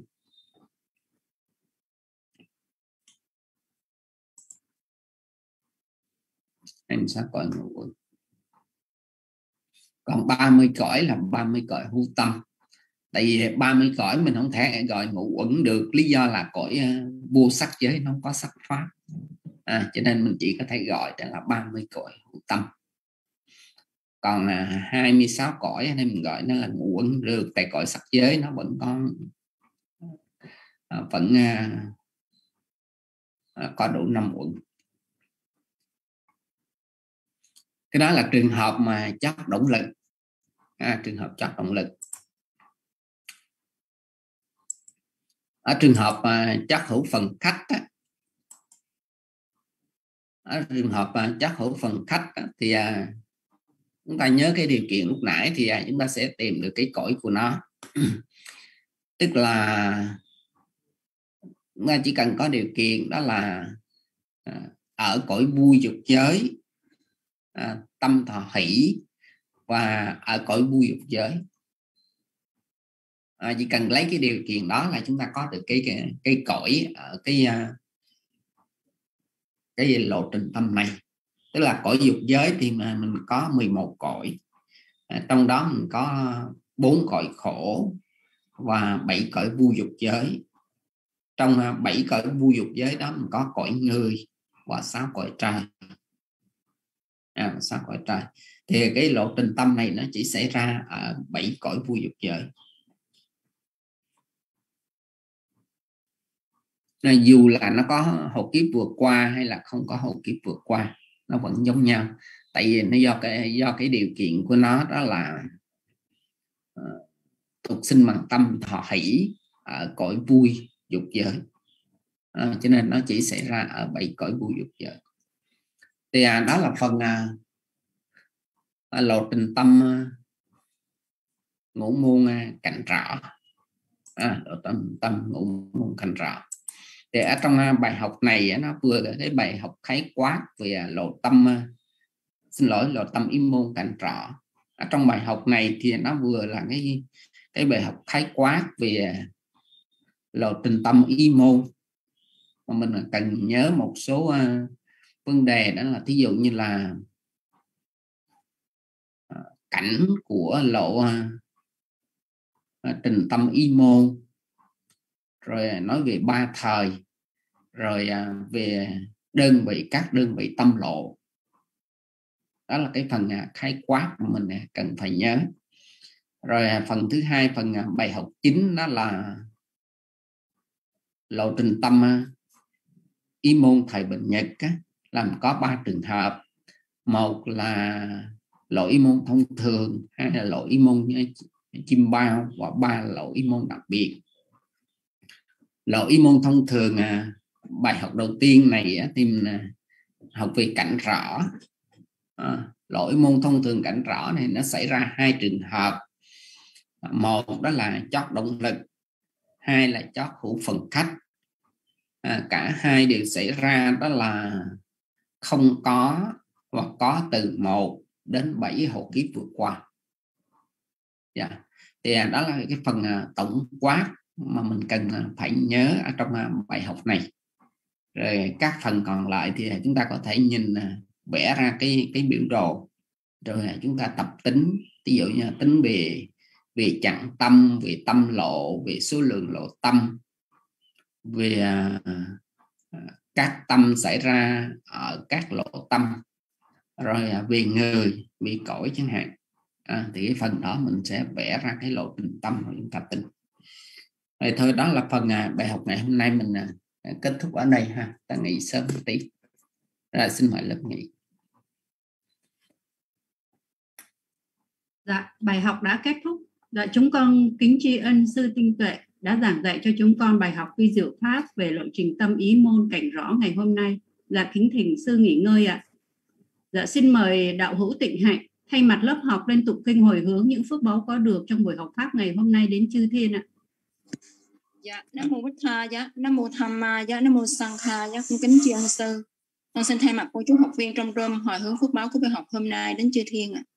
hai mươi sáu cõi ngũ quẩn. Còn ba mươi cõi là ba mươi cõi hữu tâm, Tại vì ba mươi cõi mình không thể gọi ngũ uẩn được, lý do là cõi uh, vô sắc giới nó không có sắc pháp, à, cho nên mình chỉ có thể gọi đó là ba mươi cõi hữu tâm. Còn uh, hai mươi sáu cõi nên mình gọi nó là ngũ uẩn được, tại cõi sắc giới nó vẫn có uh, vẫn uh, uh, có đủ năm uẩn. Cái đó là trường hợp mà chất động lực, à, trường hợp chất động lực. Ở trường hợp uh, chất hữu phần khách á, ở trường hợp uh, chất hữu phần khách á, thì uh, chúng ta nhớ cái điều kiện lúc nãy thì uh, chúng ta sẽ tìm được cái cõi của nó. Tức là chúng ta chỉ cần có điều kiện đó là uh, ở cõi vui dục giới, uh, tâm thọ hỷ, và ở cõi vui dục giới. À, chỉ cần lấy cái điều kiện đó là chúng ta có được cái cái, cái cõi ở cái cái lộ trình tâm này. Tức là cõi dục giới thì mà mình có mười một cõi, à, trong đó mình có bốn cõi khổ và bảy cõi vui dục giới. Trong bảy cõi vui dục giới đó mình có cõi người và sáu cõi trời, à, sáu cõi trời. Thì cái lộ trình tâm này nó chỉ xảy ra ở bảy cõi vui dục giới. Nên dù là nó có hậu kiếp vượt qua hay là không có hậu kiếp vượt qua, nó vẫn giống nhau. Tại vì nó do cái do cái điều kiện của nó đó là uh, tục sinh bằng tâm thọ hỷ ở cõi vui dục giới, uh, cho nên nó chỉ xảy ra ở bảy cõi vui dục giới. Thì uh, đó là phần uh, uh, lộ trình tâm uh, ngũ môn uh, cảnh rõ, à, lộ trình tâm ngũ môn cảnh rõ. Thì ở trong bài học này nó vừa là cái bài học khái quát về lộ tâm, xin lỗi lộ tâm ý môn cảnh rõ. Ở trong bài học này thì nó vừa là cái cái bài học khái quát về lộ trình tâm ý môn, mà mình cần nhớ một số uh, vấn đề, đó là thí dụ như là uh, cảnh của lộ uh, trình tâm ý môn, rồi nói về ba thời, rồi uh, về đơn vị, các đơn vị tâm lộ. Đó là cái phần uh, khái quát mà mình uh, cần phải nhớ. Rồi uh, phần thứ hai, phần uh, bài học chính, đó là lộ trình tâm uh, ý môn thời bệnh nhật á, làm có ba trường hợp. Một là lộ ý môn thông thường, hai là lộ ý môn chim bao, và ba là lộ ý môn đặc biệt. Lộ ý môn thông thường, uh, bài học đầu tiên này uh, thì mình uh, học về cảnh rõ. À, lộ ý môn thông thường cảnh rõ này nó xảy ra hai trường hợp. Một đó là chót động lực, hai là chót hữu phần khách. À, cả hai đều xảy ra đó là không có hoặc có từ một đến bảy hộ kiếp vượt qua. Yeah. Thì đó là cái phần uh, tổng quát mà mình cần uh, phải nhớ ở trong uh, bài học này. Rồi các phần còn lại thì chúng ta có thể nhìn uh, vẽ ra cái cái biểu đồ, rồi chúng ta tập tính, ví dụ như tính về về chặng tâm, về tâm lộ, về số lượng lộ tâm, về uh, các tâm xảy ra ở các lộ tâm, rồi uh, về người, về cõi chẳng hạn. À, thì cái phần đó mình sẽ vẽ ra cái lộ trình tâm của chúng ta tính. Rồi thôi, đó là phần uh, bài học ngày hôm nay mình uh, kết thúc ở đây ha. Ta nghỉ sớm một tí. Rồi xin mời lớp nghỉ. Dạ, bài học đã kết thúc. Dạ, chúng con kính tri ân sư Tinh Tuệ đã giảng dạy cho chúng con bài học vi diệu pháp về lộ trình tâm ý môn cảnh rõ ngày hôm nay. Dạ, kính thỉnh sư nghỉ ngơi ạ. Dạ, xin mời đạo hữu Tịnh Hạnh thay mặt lớp học lên tụng kinh hồi hướng những phước báu có được trong buổi học pháp ngày hôm nay đến chư thiên ạ. Dạ, Nam mô Bụt Tha, dạ, Nam mô Tham Ma, dạ, Nam mô Sang Kha, dạ, con kính tri ân sư. Con xin thay mặt cô chú học viên trong room hồi hướng phước báo của buổi học hôm nay đến chư thiên ạ.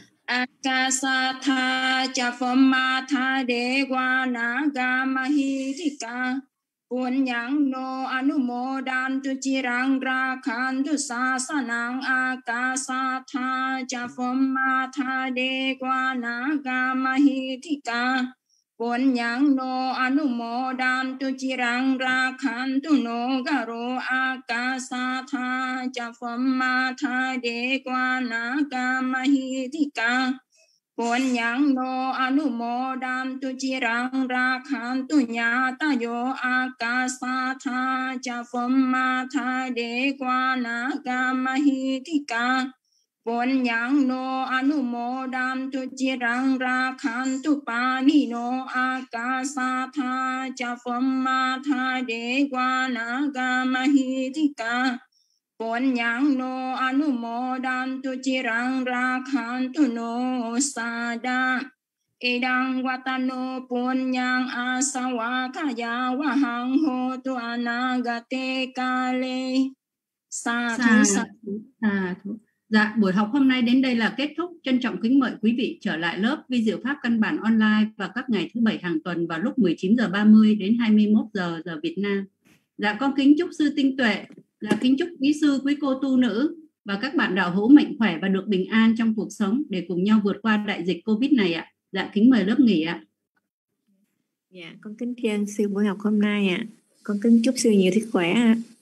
Akasatha Chafammatha Dewa Naga Mahitika Punyang no Anumodantu Chirang Rakhantu Sasanang Akasatha Chafammatha Dewa Naga Mahitika Punyang no anumodam tu chirang rakhantu no garo akasatha chafammatha dekwana kamahitika. Punyang no anumodam tu chirang rakhantu nyata yo akasatha chafammatha dekwana kamahitika. Punyang no anumodam tu chirang rakhantu pani no akasatha chafammatha dekwana kamahitika. Punyang no anumodam tu chirang rakhantu no sada. Idang watano punyang asawakaya wahang hotu anagate kale. Sa thu sa Sa thu. Dạ, buổi học hôm nay đến đây là kết thúc. Trân trọng kính mời quý vị trở lại lớp vi diệu pháp căn bản online vào các ngày thứ bảy hàng tuần vào lúc mười chín giờ ba mươi đến hai mươi mốt giờ giờ Việt Nam. Dạ, con kính chúc sư tinh tuệ, là kính chúc quý sư, quý cô tu nữ và các bạn đạo hữu mạnh khỏe và được bình an trong cuộc sống để cùng nhau vượt qua đại dịch Covid này ạ. Dạ, kính mời lớp nghỉ ạ. Dạ, con kính tri ân sư buổi học hôm nay ạ. Con kính chúc sư nhiều sức khỏe ạ.